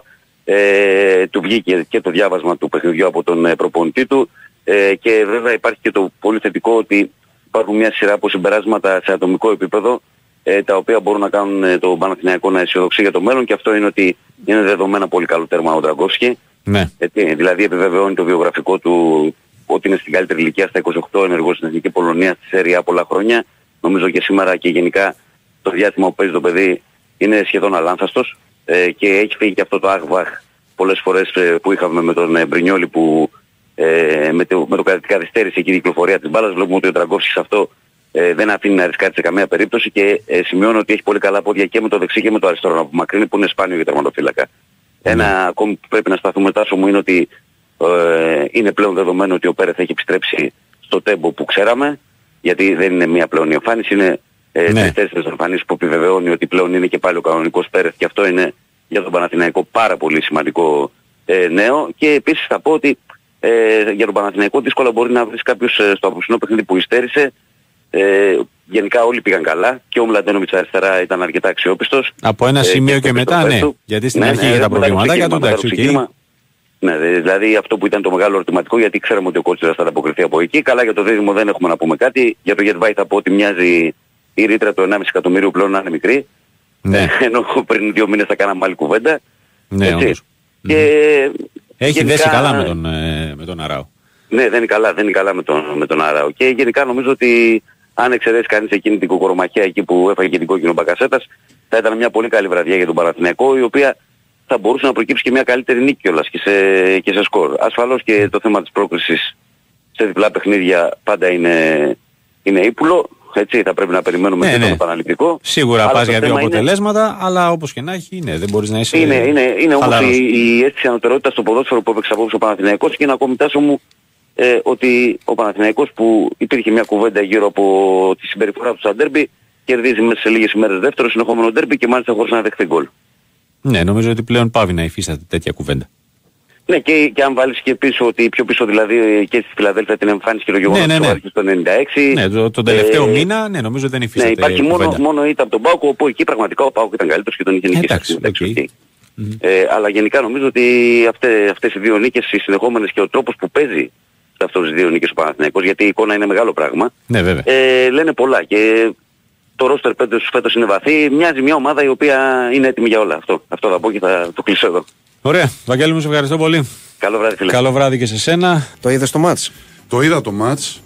Του βγήκε και το διάβασμα του παιχνιδιού από τον προπονητή του. Και βέβαια υπάρχει και το πολύ θετικό ότι υπάρχουν μια σειρά από συμπεράσματα σε ατομικό επίπεδο, τα οποία μπορούν να κάνουν τον Παναθηναϊκό να αισιοδοξεί για το μέλλον, και αυτό είναι ότι είναι δεδομένα πολύ καλό τέρμα ο Ντραγκόφσκι. Ναι. Δηλαδή επιβεβαιώνει το βιογραφικό του ότι είναι στην καλύτερη ηλικία, στα 28, ενεργός στην Εθνική Πολωνία, στη Σέρια πολλά χρόνια. Νομίζω και σήμερα και γενικά το διάστημα που παίζει το παιδί είναι σχεδόν αλάνθαστος, και έχει φύγει και αυτό το άχβαχ πολλές φορές που είχαμε με τον Μπρινιόλι που με το καθυστέρησε εκεί η κυκλοφορία της μπάλας. Βλέπουμε ότι ο Ντραγκόφσκι σε αυτό δεν αφήνει να ρισκάρει σε καμία περίπτωση και σημειώνω ότι έχει πολύ καλά πόδια και με το δεξί και με το αριστερό να απομακρύνει, που είναι σπάνιο για τερματοφύλακα. Ένα ακόμη που πρέπει να σταθούμε, Τάσο μου, είναι ότι είναι πλέον δεδομένο ότι ο Πέρεθ έχει επιστρέψει στο τέμπο που ξέραμε, γιατί δεν είναι μία πλέον η εμφάνιση, είναι 3-4 εμφανίσεις που επιβεβαιώνει ότι πλέον είναι και πάλι ο κανονικός Πέρεθ, και αυτό είναι για τον Παναθηναϊκό πάρα πολύ σημαντικό νέο. Και επίσης θα πω ότι για τον Παναθηναϊκό δύσκολα μπορεί να βρεις κάποιους στο απόψινό παιχνίδι που υστέρησε. Γενικά όλοι πήγαν καλά και ο Μλαντένοβιτς αριστερά ήταν αρκετά αξιόπιστος. Από ένα σημείο και μετά, γιατί στην αρχή για τα προβληματάκια του, εντάξει. Ναι, δηλαδή αυτό που ήταν το μεγάλο ερωτηματικό, γιατί ξέραμε ότι ο Κότσιρας θα ανταποκριθεί από εκεί. Καλά, για το δίδυμο δεν έχουμε να πούμε κάτι. Για το Γετβάη θα πω ότι μοιάζει η ρήτρα του 1,5 εκατομμύριου πλέον να είναι μικρή. Ενώ πριν 2 μήνες θα κάναμε άλλη κουβέντα. Ναι, και έχει γενικά δέσει καλά με τον Αράο. Ναι, δεν είναι καλά με τον Αράο. Και γενικά νομίζω ότι αν εξαιρέσει κανείς εκείνη την κοκορομαχία εκεί που έφαγε και την κόκκινο Μπακασέτας, θα ήταν μια πολύ καλή βραδιά για τον Παναθηναϊκό, η οποία θα μπορούσε να προκύψει και μια καλύτερη νίκη κιόλας και σε σκορ. Ασφαλώς και το θέμα της πρόκρισης σε διπλά παιχνίδια πάντα είναι ύπουλο. Έτσι, θα πρέπει να περιμένουμε το επαναληπτικό. Σίγουρα πας για δύο αποτελέσματα, αλλά όπως και να έχει, δεν μπορείς να είσαι. Είναι όμως η αίσθηση ανωτερότητας στο ποδόσφαιρο που έπαιξε απόψε ο Παναθηναϊκός, και είναι ακόμη, Τάσο μου, ότι ο Παναθηναϊκός, που υπήρχε μια κουβέντα γύρω από τη συμπεριφορά του στα ντέρμπι, κερδίζει μέσα σε λίγες ημέρες δεύτερο συνεχόμενο ντέρμπι και μάλιστα χωρίς να δεχθεί γκολ. Ναι, νομίζω ότι πλέον πάβει να υφίσταται τέτοια κουβέντα. Ναι, και αν βάλεις και πίσω, ότι πιο πίσω δηλαδή και στη Φιλαδέλφια την εμφάνιση και το γεγονός ότι άρχισε το 96. Ναι, τον τελευταίο μήνα, νομίζω δεν υφίσταται. Ναι, υπάρχει μόνο ήταν από τον ΠΑΟΚ, όπου εκεί πραγματικά ο ΠΑΟΚ ήταν καλύτερος και τον είχε νικήσει. Αλλά γενικά νομίζω ότι αυτές οι δύο νίκες, οι συνεχόμενες, και ο τρόπος που παίζει σε αυτές τις δύο νίκες ο Παναθηναϊκός, γιατί η εικόνα είναι μεγάλο πράγμα, λένε πολλά. Και το ρόστερ φέτος είναι βαθύ, μοιάζει μια ομάδα η οποία είναι έτοιμη για όλα. Αυτό θα πω και θα το κλείσω εδώ. Ωραία. Βαγγέλη μου, σε ευχαριστώ πολύ. Καλό βράδυ, φίλε. Καλό βράδυ και σε σένα. Το είδες το μάτς? Το είδα το μάτς,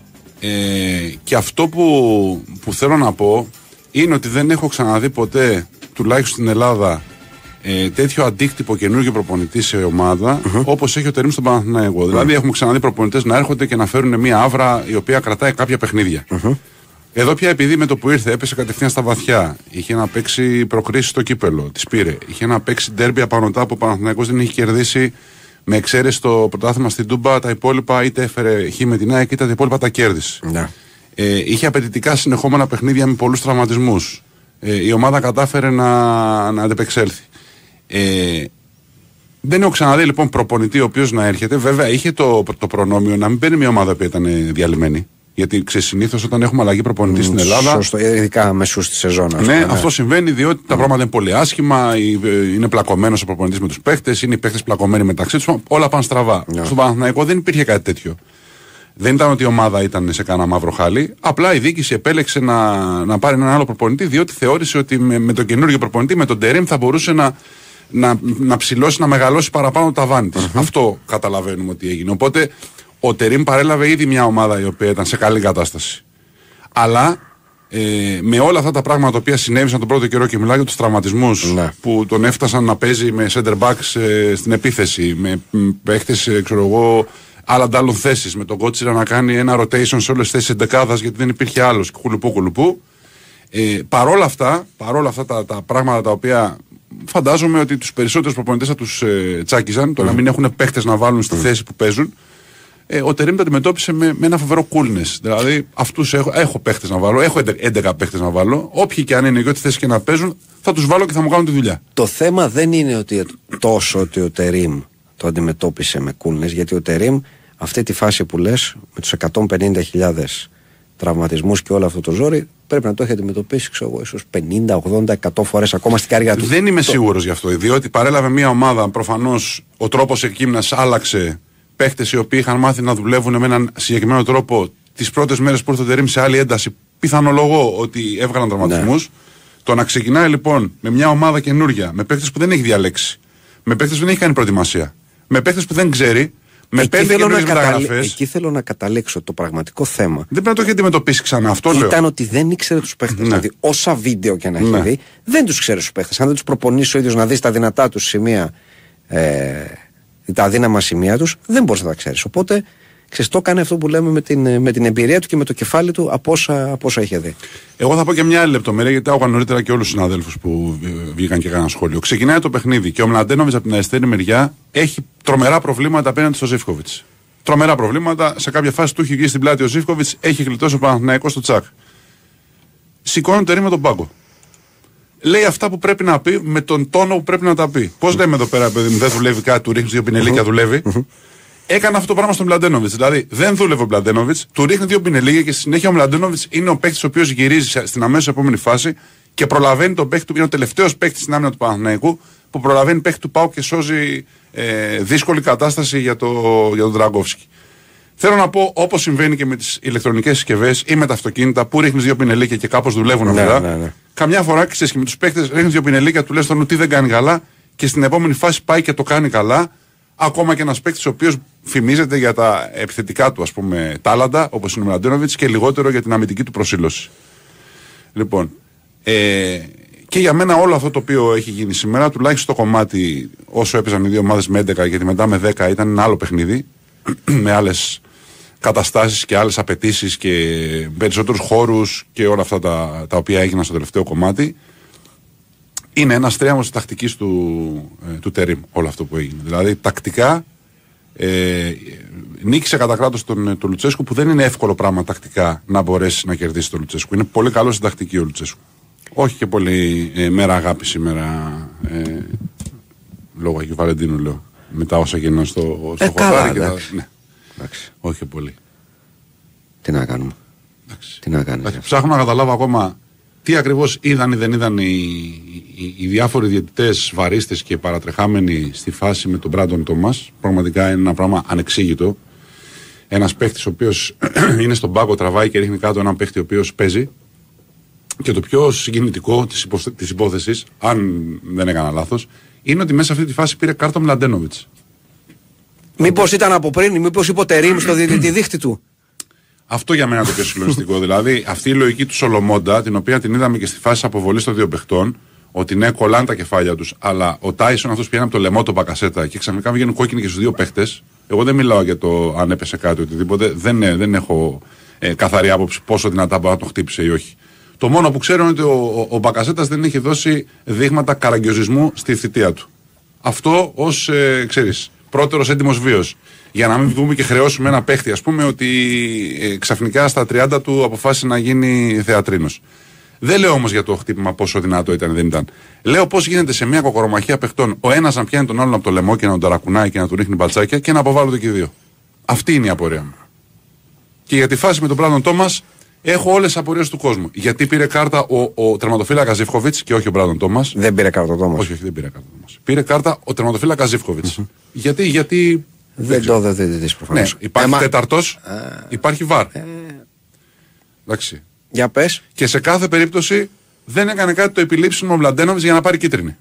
και αυτό που θέλω να πω είναι ότι δεν έχω ξαναδεί ποτέ, τουλάχιστον στην Ελλάδα, τέτοιο αντίκτυπο καινούργιο προπονητή σε ομάδα όπως έχει ο Τερίμ στον Παναθηναϊκό. Δηλαδή, έχουμε ξαναδεί προπονητές να έρχονται και να φέρουν μια άβρα η οποία κρατάει κάποια παιχνίδια. Εδώ πια, επειδή με το που ήρθε έπεσε κατευθείαν στα βαθιά, είχε να παίξει προκρίσεις στο κύπελο, τις πήρε. Είχε να παίξει ντέρμπι απανωτά που ο Παναθηναϊκός δεν είχε κερδίσει, με εξαίρεση το πρωτάθλημα στην Τούμπα. Τα υπόλοιπα είτε έφερε χ με την ΑΕΚ, είτε τα υπόλοιπα τα κέρδισε. Είχε απαιτητικά συνεχόμενα παιχνίδια με πολλούς τραυματισμούς. Η ομάδα κατάφερε να αντεπεξέλθει. Δεν έχω ξαναδεί λοιπόν προπονητή ο οποίος να έρχεται. Βέβαια είχε το προνόμιο να μην παίρνει μια ομάδα που ήταν διαλυμένη. Γιατί συνήθως όταν έχουμε αλλαγή προπονητή στην Ελλάδα. Σωστό, ειδικά μεσούς στη σεζόν. Ναι, αυτό συμβαίνει διότι τα πράγματα είναι πολύ άσχημα. Είναι πλακωμένος ο προπονητής με τους παίχτες, είναι οι παίχτες πλακωμένοι μεταξύ τους. Όλα πάνε στραβά. Στον Παναθηναϊκό δεν υπήρχε κάτι τέτοιο. Δεν ήταν ότι η ομάδα ήταν σε κανένα μαύρο χάλι. Απλά η διοίκηση επέλεξε να πάρει έναν άλλο προπονητή, διότι θεώρησε ότι με τον καινούργιο προπονητή, με τον Τερίμ, θα μπορούσε να ψηλώσει, να μεγαλώσει παραπάνω το ταβάνι της. Αυτό καταλαβαίνουμε ότι έγινε. Οπότε ο Τερίμ παρέλαβε ήδη μια ομάδα η οποία ήταν σε καλή κατάσταση. Αλλά με όλα αυτά τα πράγματα τα οποία συνέβησαν τον πρώτο καιρό, και μιλάω για τους τραυματισμούς που τον έφτασαν να παίζει με center backs στην επίθεση, με παίχτες, άλλα αντάλλων θέσεις, με τον Κότσιρα να κάνει ένα rotation σε όλες τις θέσεις εντεκάδας γιατί δεν υπήρχε άλλος, κουλουπού. Παρόλα αυτά τα πράγματα τα οποία φαντάζομαι ότι τους περισσότερους προπονητές θα τους τσάκιζαν, το να μην έχουν παίχτες να βάλουν στη θέση που παίζουν. Ο Τερίμ το αντιμετώπισε με ένα φοβερό coolness. Δηλαδή, αυτούς έχω παίχτες να βάλω, έχω 11 παίχτες να βάλω. Όποιοι και αν είναι και ό,τι θέση και να παίζουν, θα τους βάλω και θα μου κάνουν τη δουλειά. Το θέμα δεν είναι ότι ο Τερίμ το αντιμετώπισε με coolness, γιατί ο Τερίμ αυτή τη φάση που λες, με τους 150.000 τραυματισμούς και όλο αυτό το ζόρι, πρέπει να το έχει αντιμετωπίσει, ξέρω εγώ, ίσως 50, 80, 100 φορές ακόμα στην καριέρα του. Δεν είμαι σίγουρος γι' αυτό, διότι παρέλαβε μια ομάδα, προφανώς ο τρόπος εκκύμνας άλλαξε. Παίχτες οι οποίοι είχαν μάθει να δουλεύουν με έναν συγκεκριμένο τρόπο τις πρώτες μέρες που ήρθε ο Τερίμ σε άλλη ένταση, πιθανολογώ ότι έβγαλαν τραυματισμούς. Το να ξεκινάει λοιπόν με μια ομάδα καινούρια, με παίχτες που δεν έχει διαλέξει, με παίχτες που δεν έχει κάνει προετοιμασία, με παίχτες που δεν ξέρει, με 5 καινούριες μεταγραφές. Εκεί θέλω να καταλήξω. Το πραγματικό θέμα δεν πρέπει να το έχει αντιμετωπίσει ξανά. Αυτό λέω. Ήταν ότι δεν ήξερε τους παίχτες. Ναι. Δηλαδή, όσα βίντεο και να έχει δει, δεν τους ξέρει τους παίχτες. Αν δεν τους προπονήσει ο ίδιος να δεις τα δυνατά τους σημεία, τα αδύναμα σημεία τους, δεν μπορείς να τα ξέρεις. Οπότε, ξέρεις, το έκανε αυτό που λέμε με την εμπειρία του και με το κεφάλι του από όσα είχε δει. Εγώ θα πω και μια άλλη λεπτομέρεια, γιατί άκουγα νωρίτερα και όλους τους συναδέλφους που βγήκαν και έκαναν σχόλιο. Ξεκινάει το παιχνίδι και ο Μλαντένοβιτς από την αριστερή μεριά έχει τρομερά προβλήματα απέναντι στο Ζίβκοβιτς. Τρομερά προβλήματα. Σε κάποια φάση του έχει βγει στην πλάτη ο Ζίβκοβιτς, έχει γλιτώσει ο Παναθηναϊκός στο τσάκ. Σηκώνει το Τερίμ με τον πάγκο. Λέει αυτά που πρέπει να πει με τον τόνο που πρέπει να τα πει. Πώς λέμε εδώ πέρα, παιδί μου, δεν δουλεύει κάτι, του ρίχνει 2 πινελίκια, δουλεύει. Έκανε αυτό το πράγμα στον Μλαντένοβιτς. Δηλαδή δεν δούλευε ο Μλαντένοβιτς, του ρίχνει 2 πινελίκια και στη συνέχεια ο Μλαντένοβιτς είναι ο παίκτης ο οποίος γυρίζει στην αμέσως επόμενη φάση και προλαβαίνει τον παίκτη του. Είναι ο τελευταίος παίκτης στην άμυνα του Παναθηναϊκού που προλαβαίνει παίκτη του ΠΑΟΚ και σώζει δύσκολη κατάσταση για τον Δραγκόφσκι. Θέλω να πω, όπως συμβαίνει και με τις ηλεκτρονικές συσκευές ή με τα αυτοκίνητα που ρίχνεις 2 πινελίκια και κάπως δουλεύουν αυτά. Ναι. Καμιά φορά και με τους παίκτες ρίχνεις 2 πινελίκια, του λες τον τι δεν κάνει καλά και στην επόμενη φάση πάει και το κάνει καλά. Ακόμα και ένας παίκτης ο οποίος φημίζεται για τα επιθετικά του, ας πούμε, τάλαντα, όπως είναι ο Μλαντένοβιτς, και λιγότερο για την αμυντική του προσήλωση. Λοιπόν, και για μένα όλο αυτό το οποίο έχει γίνει σήμερα, τουλάχιστον το κομμάτι όσο έπαιζαν οι δύο ομάδες με 11, γιατί μετά με 10 ήταν ένα άλλο παιχνίδι, με άλλες καταστάσεις και άλλες απαιτήσεις και περισσότερους χώρους και όλα αυτά τα οποία έγιναν στο τελευταίο κομμάτι. Είναι ένας στρέμος της τακτικής του Τερίμ όλο αυτό που έγινε. Δηλαδή τακτικά νίκησε κατά κράτος τον Λουτσέσκου, που δεν είναι εύκολο πράγμα τακτικά να μπορέσει να κερδίσει τον Λουτσέσκου. Είναι πολύ καλό στην τακτική ο Λουτσέσκου. Όχι και πολύ μέρα αγάπη σήμερα, λόγω Αγίου Βαλεντίνου λέω. Μετά όσα γίνανε στο χωράφι. Ναι. Όχι και πολύ. Τι να κάνουμε. Τι να κάνεις. Ψάχνω να καταλάβω ακόμα τι ακριβώς είδαν ή δεν είδαν οι διάφοροι διαιτητές, βαρίστες και παρατρεχάμενοι στη φάση με τον Μπράντον Τόμας. Πραγματικά είναι ένα πράγμα ανεξήγητο. Ένας παίχτης ο οποίος είναι στον πάγκο, τραβάει και ρίχνει κάτω έναν παίχτη ο οποίος παίζει. Και το πιο συγκινητικό της υπόθεσης, αν δεν έκανα λάθος, είναι ότι μέσα σε αυτή τη φάση πήρε κάρτα Μλαντένοβιτς. Μήπως ήταν από πριν, μήπως είπε ο Τερίμ στο διαιτητή δίχτυ του. Αυτό για μένα είναι το πιο συγκλονιστικό. Δηλαδή, αυτή η λογική του Σολομόντα, την οποία την είδαμε και στη φάση αποβολής των δύο παιχτών, ότι ναι, κολλάνε τα κεφάλια τους, αλλά ο Τάισον αυτός πηγαίνει από το λαιμό τον Μπακασέτα και ξαφνικά βγαίνουν κόκκινοι και στους δύο παίχτες. Εγώ δεν μιλάω για το αν έπεσε κάτι οτιδήποτε, δεν έχω καθαρή άποψη πόσο δυνατά μπορεί να το χτύπησε ή όχι. Το μόνο που ξέρω είναι ότι ο Μπακασέτας δεν έχει δώσει δείγματα καραγκιοζισμού στη θητεία του. Αυτό ως, ξέρεις, πρώτερος έτοιμος βίος. Για να μην βγούμε και χρεώσουμε ένα παίχτη, ας πούμε, ότι ξαφνικά στα 30 του αποφάσισε να γίνει θεατρίνος. Δεν λέω όμως για το χτύπημα πόσο δυνατό ήταν ή δεν ήταν. Λέω πώς γίνεται σε μια κοκορομαχία παιχτών ο ένας να πιάνει τον άλλον από το λαιμό και να τον ταρακουνάει και να του ρίχνει μπαλτσάκια και να αποβάλλονται και οι δύο. Αυτή είναι η απορία μου. Και για τη φάση με τον Μπράντον Τόμας έχω όλες τις απορίες του κόσμου. Γιατί πήρε κάρτα ο τερματοφύλακας Ζίβκοβιτς και όχι ο Μπράντον Τόμας. Δεν πήρε κάρτα ο Τόμας. Όχι, δεν πήρε κάρτα ο Τόμας. Πήρε κάρτα ο τερματοφύλακας Ζίβκοβιτς. Γιατί. Δεν το δεις προφανώς. Ναι, υπάρχει τέταρτος, υπάρχει βαρ. Εντάξει. Για πες. Και σε κάθε περίπτωση δεν έκανε κάτι το επιλήψιμο ο Μλαντένοβιτς για να πάρει κίτρινη.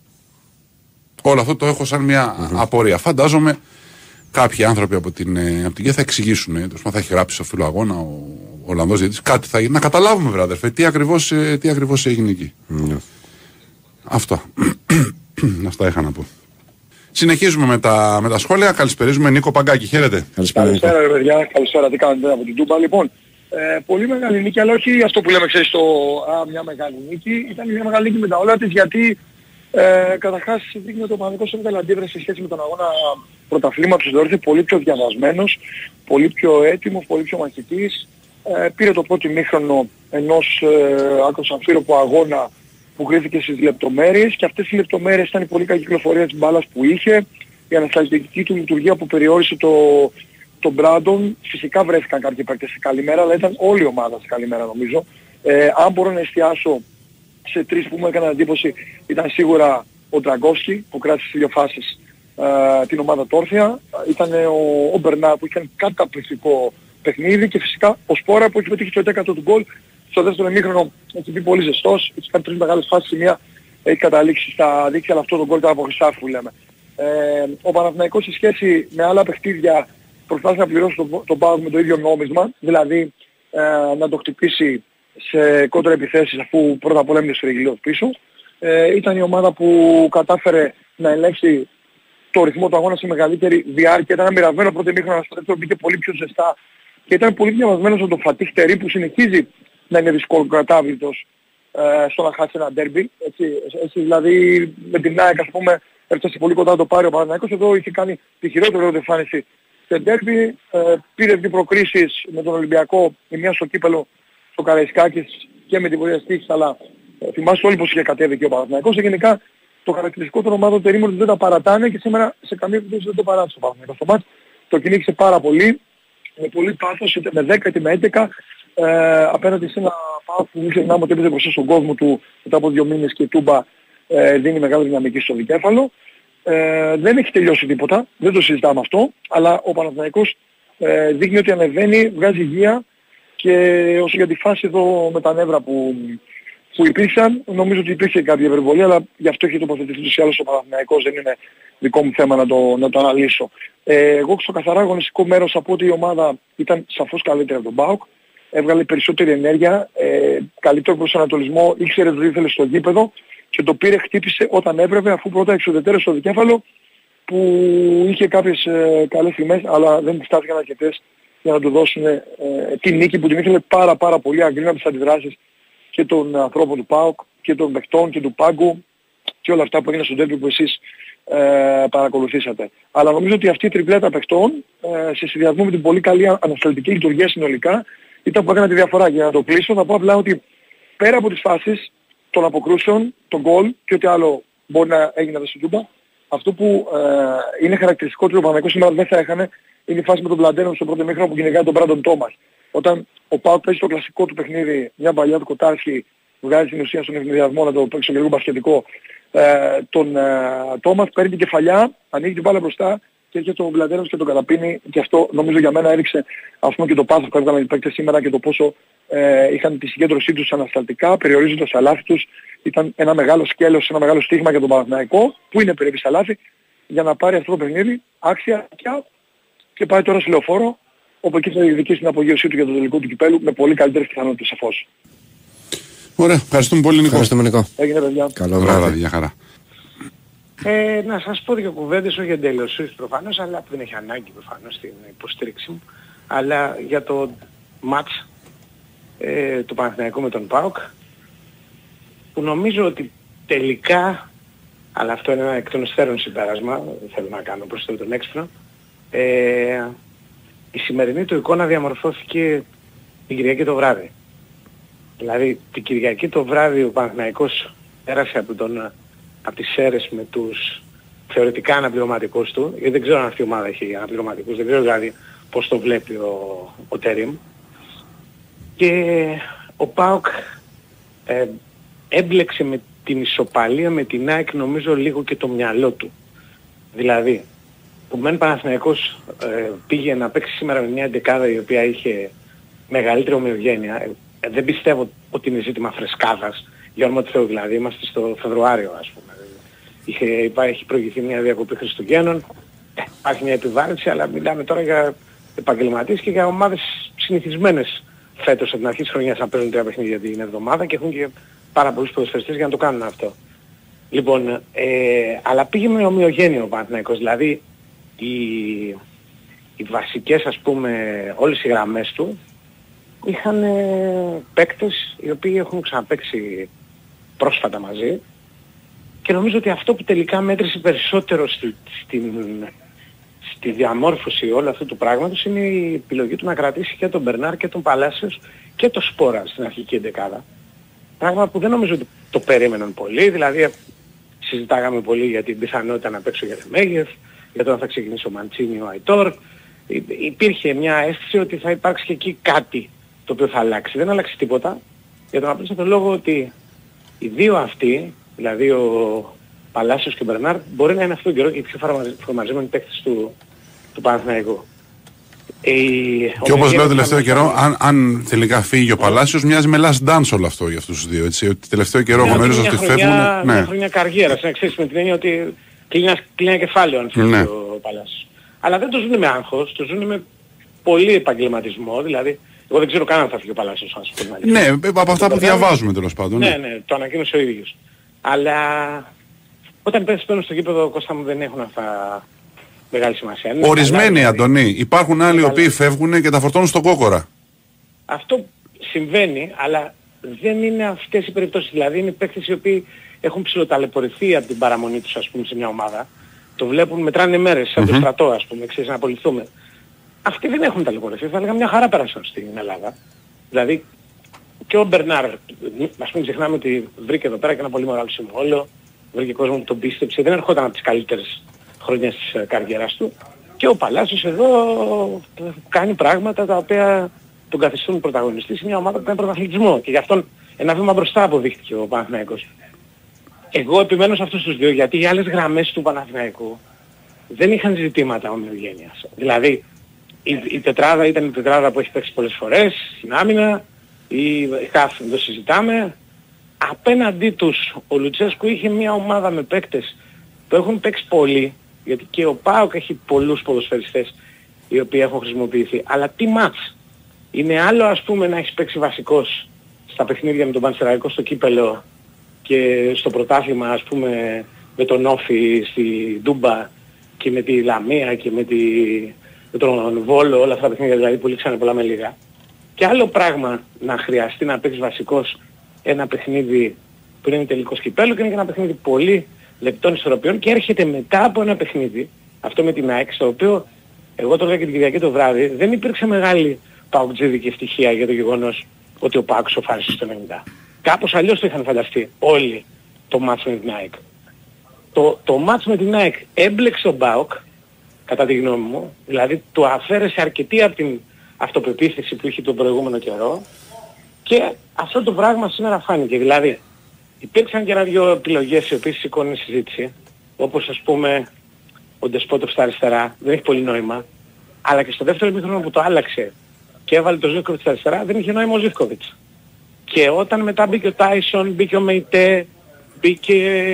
Όλο αυτό το έχω σαν μια απορία. Φαντάζομαι κάποιοι άνθρωποι από την ΚΕ θα εξηγήσουν. Θα έχει γράψει στο φύλλο αγώνα ο Ολλανδός διαιτητής. Κάτι θα γίνει. Να καταλάβουμε, βρε αδερφέ, τι ακριβώς έγινε εκεί. Αυτά. Αυτά είχα να πω. Συνεχίζουμε με τα σχόλια. Καλησπερίζουμε Νίκο Παγκάκη. Χαίρετε. Καλησπέρα ρε παιδιά. Καλησπέρα. Τι κάνετε από την Τούμπα. Λοιπόν, πολύ μεγάλη νίκη, αλλά όχι αυτό που λέμε, ξέρεις, μια μεγάλη νίκη. Ήταν μια μεγάλη νίκη με τα όλα της, γιατί καταρχάς δείχνει ότι ο Παναθηναϊκός έβγαλε αντίδραση σε σχέση με τον αγώνα πρωταθλήματος. Θεωρείται πολύ πιο διαβασμένος, πολύ πιο έτοιμος, πολύ πιο μαχητής. Πήρε το πρώτο ημίχρονο ενός άκρως αμφίροπου αγώνα που κρίθηκε στις λεπτομέρειες, και αυτές οι λεπτομέρειες ήταν η πολύ καλή κυκλοφορία της μπάλας που είχε, η ανασταλτική του λειτουργία που περιόρισε τον Μπράντον. Φυσικά βρέθηκαν κάποιοι παίκτες σε καλή μέρα, αλλά ήταν όλη η ομάδα σε καλή μέρα νομίζω. Αν μπορώ να εστιάσω σε τρεις που μου έκαναν εντύπωση, ήταν σίγουρα ο Ντραγκόφσκι που κράτησε σε δύο φάσεις την ομάδα τόρθια, ήταν ο Μπερνάρ που είχε καταπληκτικό παιχνίδι, και φυσικά ο Σπόρα που έχει πετύχει το 11ο του γκολ. Στο δεύτερο ημίχρονο έχει μπει πολύ ζεστός, έχει κάνει τρεις μεγάλες φάσεις, η μία έχει καταλήξει στα δίκτυα, αλλά αυτό το γκολ ήταν από χρυσάφι που λέμε. Ο Παναθηναϊκός σε σχέση με άλλα παιχνίδια προσπάθησε να πληρώσει τον ΠΑΟΚ με το ίδιο νόμισμα, δηλαδή να το χτυπήσει σε κόντρα επιθέσεις, αφού πρώτα απ' όλα έμεινε στο Ρεγιλέος πίσω. Ήταν η ομάδα που κατάφερε να ελέγξει το ρυθμό του αγώνα σε μεγαλύτερη διάρκεια. Ήταν ένα μοιρασμένο πρώτο ημίχρονο, στο δεύτερο μπήκε πολύ πιο ζεστά και ήταν πολύ διαβασμένος από τον Φατίχ Τερί, που συνεχίζει να είναι δυσκολοκρατάβλητος στο να χάσει ένα ντέρμπι. Έτσι δηλαδή με την ΑΕΚ, ας πούμε, έφτασε πολύ κοντά να το πάρει ο Παναθηναϊκός. Εδώ είχε κάνει τη χειρότερη εμφάνιση σε ντέρμπι. Πήρε δύο προκρίσεις με τον Ολυμπιακό, η μία στο κύπελο στο Καραϊσκάκης και με την πορεία στήχης, αλλά θυμάστε όλοι πως είχε κατέβει και ο Παναθηναϊκός. Γενικά το χαρακτηριστικό των ομάδων τερίμων δεν τα παρατάνε, και σήμερα σε καμία περίπτωση δεν το παράτησε ο Παναθηναϊκός. Το μάτς το κυνήγησε πάρα πολύ, με πολύ πάθος, είτε με 10 είτε με 11, απέναντι σε ένα ΠΑΟΚ που μην ξεχνάμε ότι έπαιζε μπροστά στον κόσμο του μετά από 2 μήνες, και η Τούμπα δίνει μεγάλη δυναμική στο δικέφαλο. Δεν έχει τελειώσει τίποτα, δεν το συζητάμε αυτό, αλλά ο Παναθηναϊκός δείχνει ότι ανεβαίνει, βγάζει υγεία, και όσο για τη φάση εδώ με τα νεύρα που υπήρξαν, νομίζω ότι υπήρχε κάποια υπερβολή, αλλά γι' αυτό έχει τοποθετηθεί τους ή άλλως ο Παναθηναϊκός, δεν είναι δικό μου θέμα να το αναλύσω. Εγώ στο καθαρά αγωνιστικό μέρος θα πω ότι η ομάδα ήταν σαφώς καλύτερη από τον ΠΑΟΚ, έβγαλε περισσότερη ενέργεια, καλύτερο προσανατολισμό, ήξερε το ήθελε στο γήπεδο και το πήρε, χτύπησε όταν έπρεπε, αφού πρώτα εξουδετέρωσε στο δικέφαλο που είχε κάποιες καλές στιγμές, αλλά δεν της στάθηκαν αρκετές για να του δώσουν την νίκη που την ήθελε πάρα πολύ. Αγκρίναμε τις αντιδράσεις και των ανθρώπων του ΠΑΟΚ και των παιχτών και του πάγκου και όλα αυτά που έγιναν στο ντέρμπι που εσείς παρακολουθήσατε. Αλλά νομίζω ότι αυτή η τριπλέτα παιχτών σε συνδυασμό με την πολύ καλή ανασταλτική λειτουργία συνολικά ήταν που έκανα τη διαφορά. Για να το κλείσω θα πω απλά ότι πέρα από τις φάσεις των αποκρούσεων, τον γκολ και ό,τι άλλο μπορεί να έγινε εδώ στην Τούμπα, αυτό που είναι χαρακτηριστικό του Παναθηναϊκού σήμερα δεν θα έχανε είναι η φάση με τον Μπλαντένο στο πρώτο μήχρονο που κυνηγάει τον Μπράντον Τόμας. Όταν ο ΠΑΟΚ παίζει το κλασικό του παιχνίδι, μια παλιά του Κοτάρχη, βγάζει την ουσία στον ευνηδιασμό να το παίξει στο λίγο μπασκετικό, τον Τόμας παίρνει την κεφαλιά, ανοίγει την μπάλα μπροστά και έρχεται ο Μπλαντένος και τον καταπίνει, και αυτό νομίζω για μένα έριξε ας πούμε και το πάθος που έβγαλαν οι παίκτες σήμερα και το πόσο είχαν τη συγκέντρωσή τους ανασταλτικά, περιορίζοντας τα λάθη τους. Ήταν ένα μεγάλο σκέλος, ένα μεγάλο στίγμα για τον Παναθηναϊκό, που είναι περίπου στα λάθη, για να πάρει αυτό το παιχνίδι άξια και πάει τώρα στη Λεωφόρο, όπου εκεί θα διεκδικήσει την απογείωσή του για το τελικό του κυπέλου με πολύ καλύτερες πιθανότητες σαφώς. Ωραία, ευχαριστούμε πολύ Νικό. Ευχαριστούμε Νικό. Έγινε παιδιά. Καλό βράδυ. Για χαρά. Να σας πω δύο κουβέντες, όχι για τελειωσίες προφανώς, αλλά που δεν έχει ανάγκη προφανώς στην υποστήριξη μου, αλλά για το μάτς του Παναθηναϊκού με τον ΠΑΟΚ, που νομίζω ότι τελικά, αλλά αυτό είναι ένα εκ των υστέρων συμπέρασμα, δεν θέλω να κάνω προς τον έξυπνο, η σημερινή του εικόνα διαμορφώθηκε την Κυριακή το βράδυ. Δηλαδή την Κυριακή το βράδυ ο Παναθηναϊκός πέρασε από τις Σέρρες με τους θεωρητικά αναπληρωματικούς του, γιατί δεν ξέρω αν αυτή η ομάδα έχει αναπληρωματικούς, δεν ξέρω δηλαδή πώς το βλέπει ο Τερίμ. Και ο ΠΑΟΚ έμπλεξε με την ισοπαλία με την ΑΕΚ νομίζω λίγο και το μυαλό του. Δηλαδή, ο μεν Παναθηναϊκός πήγε να παίξει σήμερα με μια εντεκάδα η οποία είχε μεγαλύτερη ομοιογένεια. Δεν πιστεύω ότι είναι ζήτημα φρεσκάδας, για όνομα του Θεού δηλαδή, είμαστε στο Φεβρουάριο ας πούμε. Έχει προηγηθεί μια διακοπή Χριστουγέννων, υπάρχει μια επιβάρυνση, αλλά μιλάμε τώρα για επαγγελματίες και για ομάδες συνηθισμένες φέτος από την αρχή της χρονιάς να παίζουν 3 παιχνίδια την εβδομάδα και έχουν και πάρα πολλούς ποδοσφαιριστές για να το κάνουν αυτό. Λοιπόν, αλλά πήγε με ομοιογένειο ο Παναθηναϊκός, δηλαδή οι βασικές ας πούμε όλες οι γραμμές του είχαν παίκτες οι οποίοι έχουν ξαναπαίξει πρόσφατα μαζί και νομίζω ότι αυτό που τελικά μέτρησε περισσότερο στη διαμόρφωση όλου αυτού του πράγματος είναι η επιλογή του να κρατήσει και τον Μπερνάρ και τον Παλάσιος και τον Σπόρα στην αρχική εντεκάδα. Πράγμα που δεν νομίζω ότι το περίμεναν πολύ, δηλαδή συζητάγαμε πολύ για την πιθανότητα να παίξω για Θεμέγεφ, για το αν θα ξεκινήσει ο Μαντσίνι, ο Αϊτόρ. Υπήρχε μια αίσθηση ότι θα υπάρξει και εκεί κάτι το οποίο θα αλλάξει. Δεν άλλαξε τίποτα, για τον απλούστατο λόγο ότι οι δύο αυτοί, δηλαδή ο Παλάσιος και ο Μπερνάρ, μπορεί να είναι αυτόν τον καιρό και οι πιο φορμαριζόμενοι παίκτες του Παναθηναϊκού. Και όπως λέω τελευταίο καιρό, αν τελικά φύγει ο Παλάσιος, μοιάζει με last dance όλο αυτό για αυτούς τους δύο. Έτσι, ότι τελευταίο καιρό ο μέρος ότι φεύγουν. Μια χρονιά καριέρας, να ξέρεις με την έννοια ότι κλείνει ένα κεφάλαιο αν φύγει ο Παλάσιος. Αλλά δεν το ζουν με άγχος, το ζουν με πολύ επαγγελματισμό, δηλαδή. Εγώ δεν ξέρω καν αν θα φύγει ο Παλάσιος, αν σου πω την αλήθεια. Ναι, από αυτά που διαβάζουμε τέλος πάντων. Ναι, το ανακοίνωσε ο ίδιος. Αλλά όταν παίρνουν στο γήπεδο, Κώστα μου, δεν έχουν αυτά μεγάλη σημασία. Ορισμένοι, Αντωνή. Υπάρχουν άλλοι οι οποίοι φεύγουν και τα φορτώνουν στον κόκορα. Αυτό συμβαίνει, αλλά δεν είναι αυτές οι περιπτώσεις. Δηλαδή είναι παίκτες οι οποίοι έχουν ψιλοταλαιπωρηθεί από την παραμονή τους, ας πούμε, σε μια ομάδα. Το βλέπουν, μετράνε μέρες, σαν το στρατό, ας πούμε, ξέρεις, να απολυθούμε. Αυτοί δεν έχουν ταλαιπωρηθεί, θα έλεγα μια χαρά πέρασαν στην Ελλάδα. Δηλαδή και ο Μπερνάρ, ας πούμε ξεχνάμε ότι βρήκε εδώ πέρα και ένα πολύ μεγάλο συμβόλαιο, βρήκε κόσμο που τον πίστεψε, δεν ερχόταν από τις καλύτερες χρονιές της καριέρας του. Και ο Παλάσιος εδώ κάνει πράγματα τα οποία τον καθιστούν πρωταγωνιστή σε μια ομάδα που κάνει πρωταθλητισμό και γι' αυτόν ένα βήμα μπροστά αποδείχτηκε ο Παναθηναϊκός. Εγώ επιμένω σε αυτούς τους δύο γιατί οι άλλες γραμμές του Παναθηναϊκού δεν είχαν ζητήματα ομοιογένειας. Δηλαδή η τετράδα ήταν η τετράδα που έχει παίξει πολλές φορές στην άμυνα, η ΧΑΦ δεν το συζητάμε. Απέναντί τους ο Λουτσέσκου είχε μια ομάδα με παίκτες που έχουν παίξει πολύ, γιατί και ο ΠΑΟΚ έχει πολλούς ποδοσφαιριστές οι οποίοι έχουν χρησιμοποιηθεί. Αλλά τι μάτς. Είναι άλλο ας πούμε να έχεις παίξει βασικός στα παιχνίδια με τον Πανσεραϊκό στο κύπελο και στο πρωτάθλημα ας πούμε με τον Όφι στη Ντούμπα και με τη Λαμία και με τον Βόλο, όλα αυτά τα παιχνίδια δηλαδή που λήξανε πολλά με λίγα. Και άλλο πράγμα να χρειαστεί να παίξεις βασικός ένα παιχνίδι που είναι τελικός κυπέλλου και είναι και ένα παιχνίδι πολύ λεπτών ισορροπιών και έρχεται μετά από ένα παιχνίδι, αυτό με την ΑΕΚ, στο οποίο εγώ το λέγα και την Κυριακή το βράδυ, δεν υπήρξε μεγάλη παοκτζίδικη ευτυχία για το γεγονός ότι ο ΠΑΟΚ σοφάρισε στο 90. Κάπως αλλιώς το είχαν φανταστεί όλοι το μάτς με την ΑΕΚ. Το μάτς με την ΑΕΚ έμπλεξε ο ΠΑΟΚ, κατά τη γνώμη μου, δηλαδή του αφαίρεσε αρκετή από την αυτοπεποίθηση που είχε τον προηγούμενο καιρό και αυτό το πράγμα σήμερα φάνηκε. Δηλαδή υπήρξαν και ένα-δυο επιλογές οι οποίες σηκώνουν συζήτηση, όπως ας πούμε ο Ντεσπότοφ στα αριστερά, δεν έχει πολύ νόημα, αλλά και στο δεύτερο ημίχρονο που το άλλαξε και έβαλε το Ζίβκοβιτς στα αριστερά δεν είχε νόημα ο Ζίβκοβιτς. Και όταν μετά μπήκε ο Τάισον, μπήκε ο Μεϊτέ, μπήκε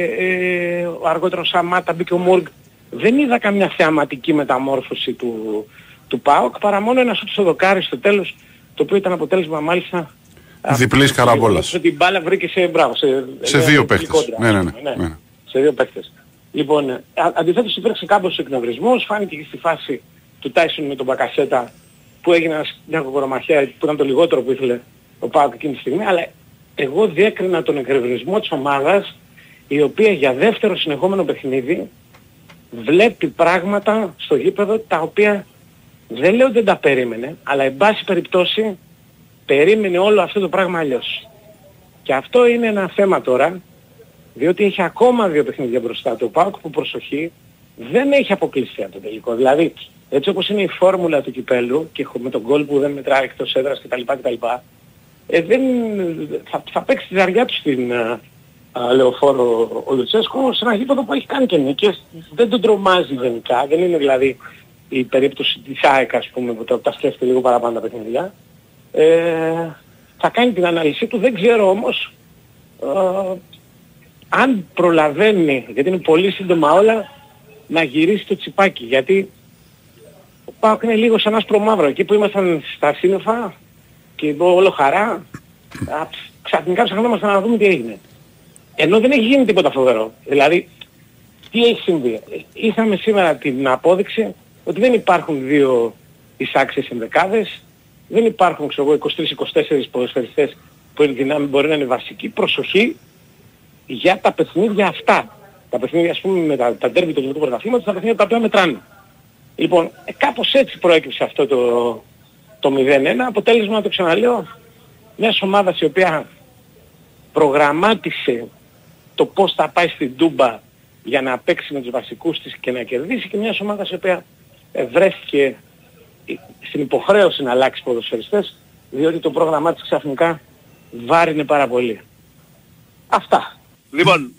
ο αργότερο Σαμάτα, μπήκε ο Μουργκ, δεν είδα καμιά θεαματική μεταμόρφωση του ΠΑΟΚ παρά μόνο ένα σουτ στο δοκάρι στο τέλος, το οποίο ήταν αποτέλεσμα μάλιστα Διπλής καραμπόλας. Την μπάλα βρήκε σε δύο παίχτες. Ναι. Σε δύο παίχτες. Λοιπόν, αντιθέτως υπήρξε κάποιος εκνευρισμός, φάνηκε και στη φάση του Τάισον με τον Μπακασέτα που έγινε μια κοκορομαχία που ήταν το λιγότερο που ήθελε ο ΠΑΟΚ εκείνη τη στιγμή, αλλά εγώ διέκρινα τον εκνευρισμό της ομάδας η οποία για δεύτερο συνεχόμενο παιχνίδι βλέπει πράγματα στο γήπεδο τα οποία δεν λέω δεν τα περίμενε, αλλά εν πάση περιπτώσει περίμενε όλο αυτό το πράγμα αλλιώς. Και αυτό είναι ένα θέμα τώρα, διότι έχει ακόμα 2 παιχνίδια μπροστά του. Ο ΠΑΟΚ που προσοχή δεν έχει αποκλειστεί από το τελικό. Δηλαδή, έτσι όπως είναι η φόρμουλα του κυπέλου και με τον γκολ που δεν μετράει εκτός έδρας κτλ. Θα παίξει τη ζαριά του στην Λεωφόρο ο Λουτσέσκου σε ένα γήπεδο που έχει κάνει και νίκες. Δεν τον τρομάζει γενικά. Δεν είναι δηλαδή η περίπτωση της ΑΕΚ, ας πούμε, που τα σκέφτεται λίγο παραπάνω τα παιχνίδια. Θα κάνει την ανάλυση του. Δεν ξέρω όμως αν προλαβαίνει, γιατί είναι πολύ σύντομα όλα, να γυρίσει το τσιπάκι. Γιατί ο ΠΑΟΚ είναι λίγο σαν άσπρο μαύρο. Εκεί που ήμασταν στα σύννεφα και όλο χαρά, ξαφνικά ψαχνόμασταν να δούμε τι έγινε. Ενώ δεν έχει γίνει τίποτα φοβερό. Δηλαδή, τι έχει συμβεί. Είχαμε σήμερα την απόδειξη ότι δεν υπάρχουν 2 εισάξιες ενδεκάδες, δεν υπάρχουν, ξέρω εγώ, 23-24 ποδοσφαιριστές που είναι δυνάμει, μπορεί να είναι βασική. Προσοχή για τα παιχνίδια αυτά. Τα παιχνίδια, ας πούμε, με τα ντέρμπι του Ελληνικού Πρωταθλήματος, τα παιχνίδια τα οποία μετράνε. Λοιπόν, κάπως έτσι προέκυψε αυτό το 0-1. Αποτέλεσμα, το ξαναλέω, μιας ομάδας η οποία προγραμμάτισε το πώς θα πάει στην Τούμπα για να παίξει με τους βασικούς της και να κερδίσει, και μιας ομάδας η οποία βρέθηκε στην υποχρέωση να αλλάξει ποδοσφαιριστές, διότι το πρόγραμμά της ξαφνικά βάρινε πάρα πολύ. Αυτά. Λοιπόν,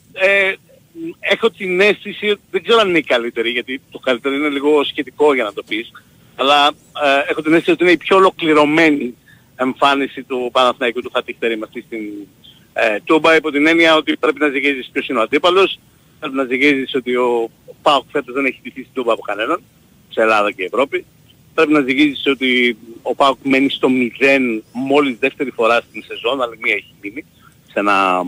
έχω την αίσθηση, δεν ξέρω αν είναι η καλύτερη, γιατί το καλύτερο είναι λίγο σχετικό για να το πεις, αλλά έχω την αίσθηση ότι είναι η πιο ολοκληρωμένη εμφάνιση του Παναθηναϊκού του Φατίχ Τερίμ αυτή στην Τούμπα, υπό την έννοια ότι πρέπει να ζυγίζεις ποιος είναι ο αντίπαλος, πρέπει να ζυγίζεις ότι ο ΠΑΟΚ φέτος δεν έχει τηθεί στην Τούμπα από κανέναν, σε Ελλάδα και Ευρώπη. Πρέπει να ζυγίζεις ότι ο ΠΑΟΚ μένει στο 0 μόλις δεύτερη φορά στην σεζόν, αλλά μία έχει μείνει, σε ένα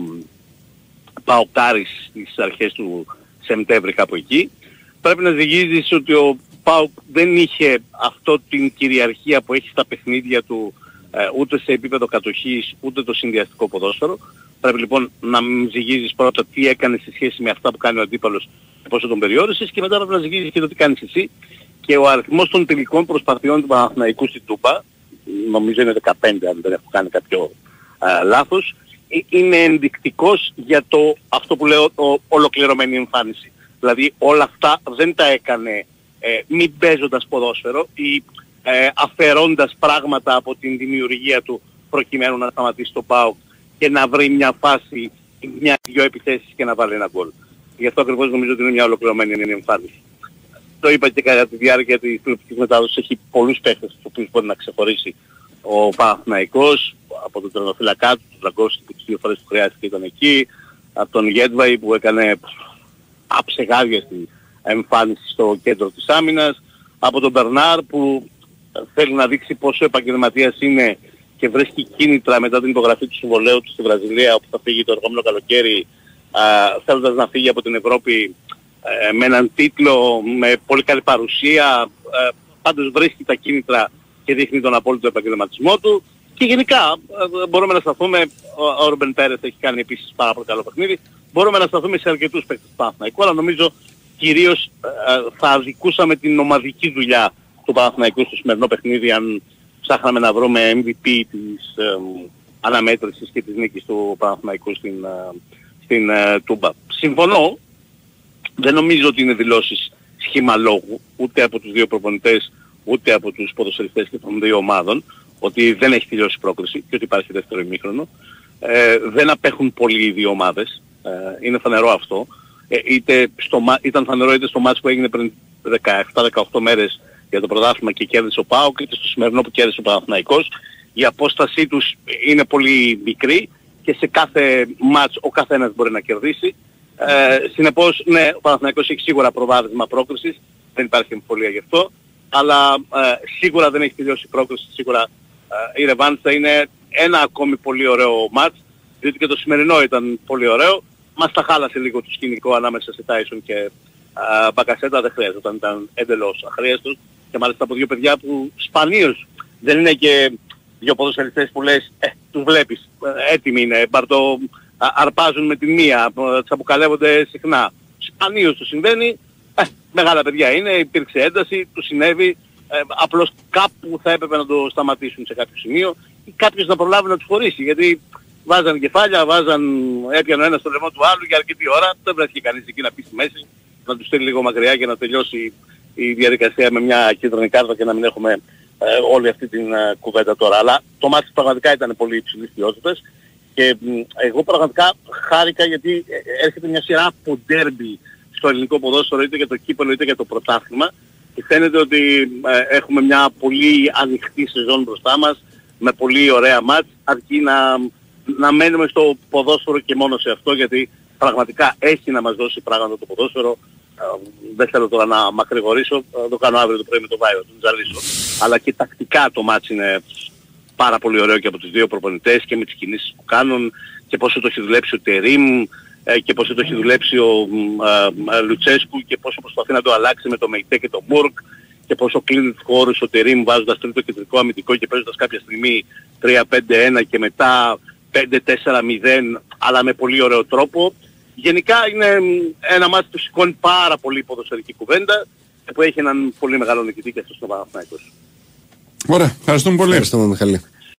ΠΑΟΚάρις στις αρχές του Σεπτέμβρη κάπου εκεί. Πρέπει να ζυγίζεις ότι ο ΠΑΟΚ δεν είχε αυτό την κυριαρχία που έχει στα παιχνίδια του, ούτε σε επίπεδο κατοχής, ούτε το συνδυαστικό ποδόσφαιρο. Πρέπει λοιπόν να ζυγίζεις πρώτα τι έκανε σε σχέση με αυτά που κάνει ο αντίπαλος και πόσο τον περιόρισες, και μετά πρέπει να ζυγίζεις και το τι κάνεις εσύ. Και ο αριθμός των τελικών προσπαθειών του Παναθηναϊκού στην Τούμπα, νομίζω είναι 15 αν δεν έχω κάνει κάποιο λάθος, είναι ενδεικτικός για αυτό που λέω ολοκληρωμένη εμφάνιση. Δηλαδή όλα αυτά δεν τα έκανε μη παίζοντας ποδόσφαιρο ή αφαιρώντας πράγματα από την δημιουργία του προκειμένου να σταματήσει το ΠΑΟΚ και να βρει μια φάση, μια-δυο επιθέσεις και να βάλει ένα γκολ. Γι' αυτό ακριβώς νομίζω ότι είναι μια ολοκληρωμένη εμφάνιση. Το είπα και κατά τη διάρκεια της τηλεοπτικής μετάδοσης, έχει πολλούς παίχτες τους οποίους μπορεί να ξεχωρίσει ο Παναθηναϊκός, από τον τερματοφύλακα του, τον Δραγκόφσκι που τις 2 φορές που χρειάστηκε ήταν εκεί, από τον Γέντβαϊ που έκανε αψεγάδιαστη εμφάνιση στο κέντρο της άμυνας, από τον Μπερνάρ που θέλει να δείξει πόσο επαγγελματίας είναι και βρίσκει κίνητρα μετά την υπογραφή του συμβολαίου του στη Βραζιλία, όπου θα φύγει το ερχόμενο καλοκαίρι, θέλοντας να φύγει από την Ευρώπη με έναν τίτλο, με πολύ καλή παρουσία, πάντως βρίσκει τα κίνητρα και δείχνει τον απόλυτο επαγγελματισμό του. Και γενικά μπορούμε να σταθούμε, ο Ρούμπεν Πέρες έχει κάνει επίσης πάρα πολύ καλό παιχνίδι, μπορούμε να σταθούμε σε αρκετούς παίκτες του Παναθηναϊκού, αλλά νομίζω κυρίως θα αδικούσαμε την ομαδική δουλειά του Παναθηναϊκού στο σημερινό παιχνίδι αν ψάχναμε να βρούμε MVP της αναμέτρησης και της νίκης του Παναθηναϊκού στην Τούμπα. Συμφωνώ, δεν νομίζω ότι είναι δηλώσεις σχήμα λόγου, ούτε από τους δύο προπονητές, ούτε από τους ποδοσφαιριστές και των δύο ομάδων, ότι δεν έχει τελειώσει η πρόκριση και ότι υπάρχει δεύτερο ημίχρονο. Δεν απέχουν πολύ οι δύο ομάδες, είναι φανερό αυτό. Ήταν φανερό είτε στο μάτς που έγινε πριν 17-18 μέρες για το πρωτάθλημα και κέρδισε ο ΠΑΟΚ, είτε στο σημερινό που κέρδισε ο Παναθηναϊκός. Η απόστασή τους είναι πολύ μικρή και σε κάθε μάτς ο καθένας μπορεί να κερδίσει. Συνεπώς, ναι, ο Παναθηναϊκός έχει σίγουρα προβάδισμα πρόκρισης, δεν υπάρχει εμφιβολία γι' αυτό, αλλά σίγουρα δεν έχει τελειώσει η πρόκριση, σίγουρα η ρεβάνς θα είναι ένα ακόμη πολύ ωραίο μάτς, διότι και το σημερινό ήταν πολύ ωραίο. Μας τα χάλασε λίγο το σκηνικό ανάμεσα σε Tyson και Μπακασέτα, δεν χρειάζεται, ήταν εντελώς αχρίαστος και μάλιστα από δύο παιδιά που σπανίως δεν είναι και δύο ποδοσφαιριστές που λες, τους βλέπεις, έτοιμοι είναι, αρπάζουν με τη μία, τσαμπουκαλεύονται συχνά. Σπανίως του συμβαίνει, μεγάλα παιδιά είναι, υπήρξε ένταση, του συνέβη, απλώς κάπου θα έπρεπε να το σταματήσουν σε κάποιο σημείο ή κάποιος να προλάβει να τους χωρίσει, γιατί βάζαν κεφάλια, έπιανε ο ένας στο λαιμό του άλλου για αρκετή ώρα, δεν βρέθηκε κανείς εκεί να πει στη μέση, να τους στείλει λίγο μακριά για να τελειώσει η διαδικασία με μια κίτρινη κάρτα και να μην έχουμε όλη αυτή την κουβέντα τώρα. Αλλά το μάτι πραγματικά ήταν πολύ υψηλής ποιότητας και εγώ πραγματικά χάρηκα γιατί έρχεται μια σειρά από ντέρμπι στο ελληνικό ποδόσφαιρο, είτε για το κύπελλο είτε για το πρωτάθλημα και φαίνεται ότι έχουμε μια πολύ ανοιχτή σεζόν μπροστά μας με πολύ ωραία μάτς, αρκεί να μένουμε στο ποδόσφαιρο και μόνο σε αυτό, γιατί πραγματικά έχει να μας δώσει πράγματα το ποδόσφαιρο. Δεν θέλω τώρα να μακρηγορήσω, θα το κάνω αύριο το πρωί με το Βάιο, τον ζαλίσω. Αλλά και τακτικά το μάτς είναι πάρα πολύ ωραίο και από τους δύο προπονητές και με τις κινήσεις που κάνουν και πόσο το έχει δουλέψει ο Τερίμ και πόσο το έχει δουλέψει ο Λουτσέσκου και πόσο προσπαθεί να το αλλάξει με το Μεϊτέ και το Μπουρκ και πόσο κλείνει τους χώρους ο Τερίμ βάζοντας τρίτο κεντρικό αμυντικό και παίζοντας κάποια στιγμή 3-5-1 και μετά 5-4-0, αλλά με πολύ ωραίο τρόπο. Γενικά είναι ένα μάτι που σηκώνει πάρα πολύ ποδοσφαιρική κουβέντα και που έχει έναν πολύ μεγάλο νικητή και αυτός ο Παναθηναϊκός. Ωραία, ευχαριστούμε πολύ. Ευχαριστούμε, Μιχαλή.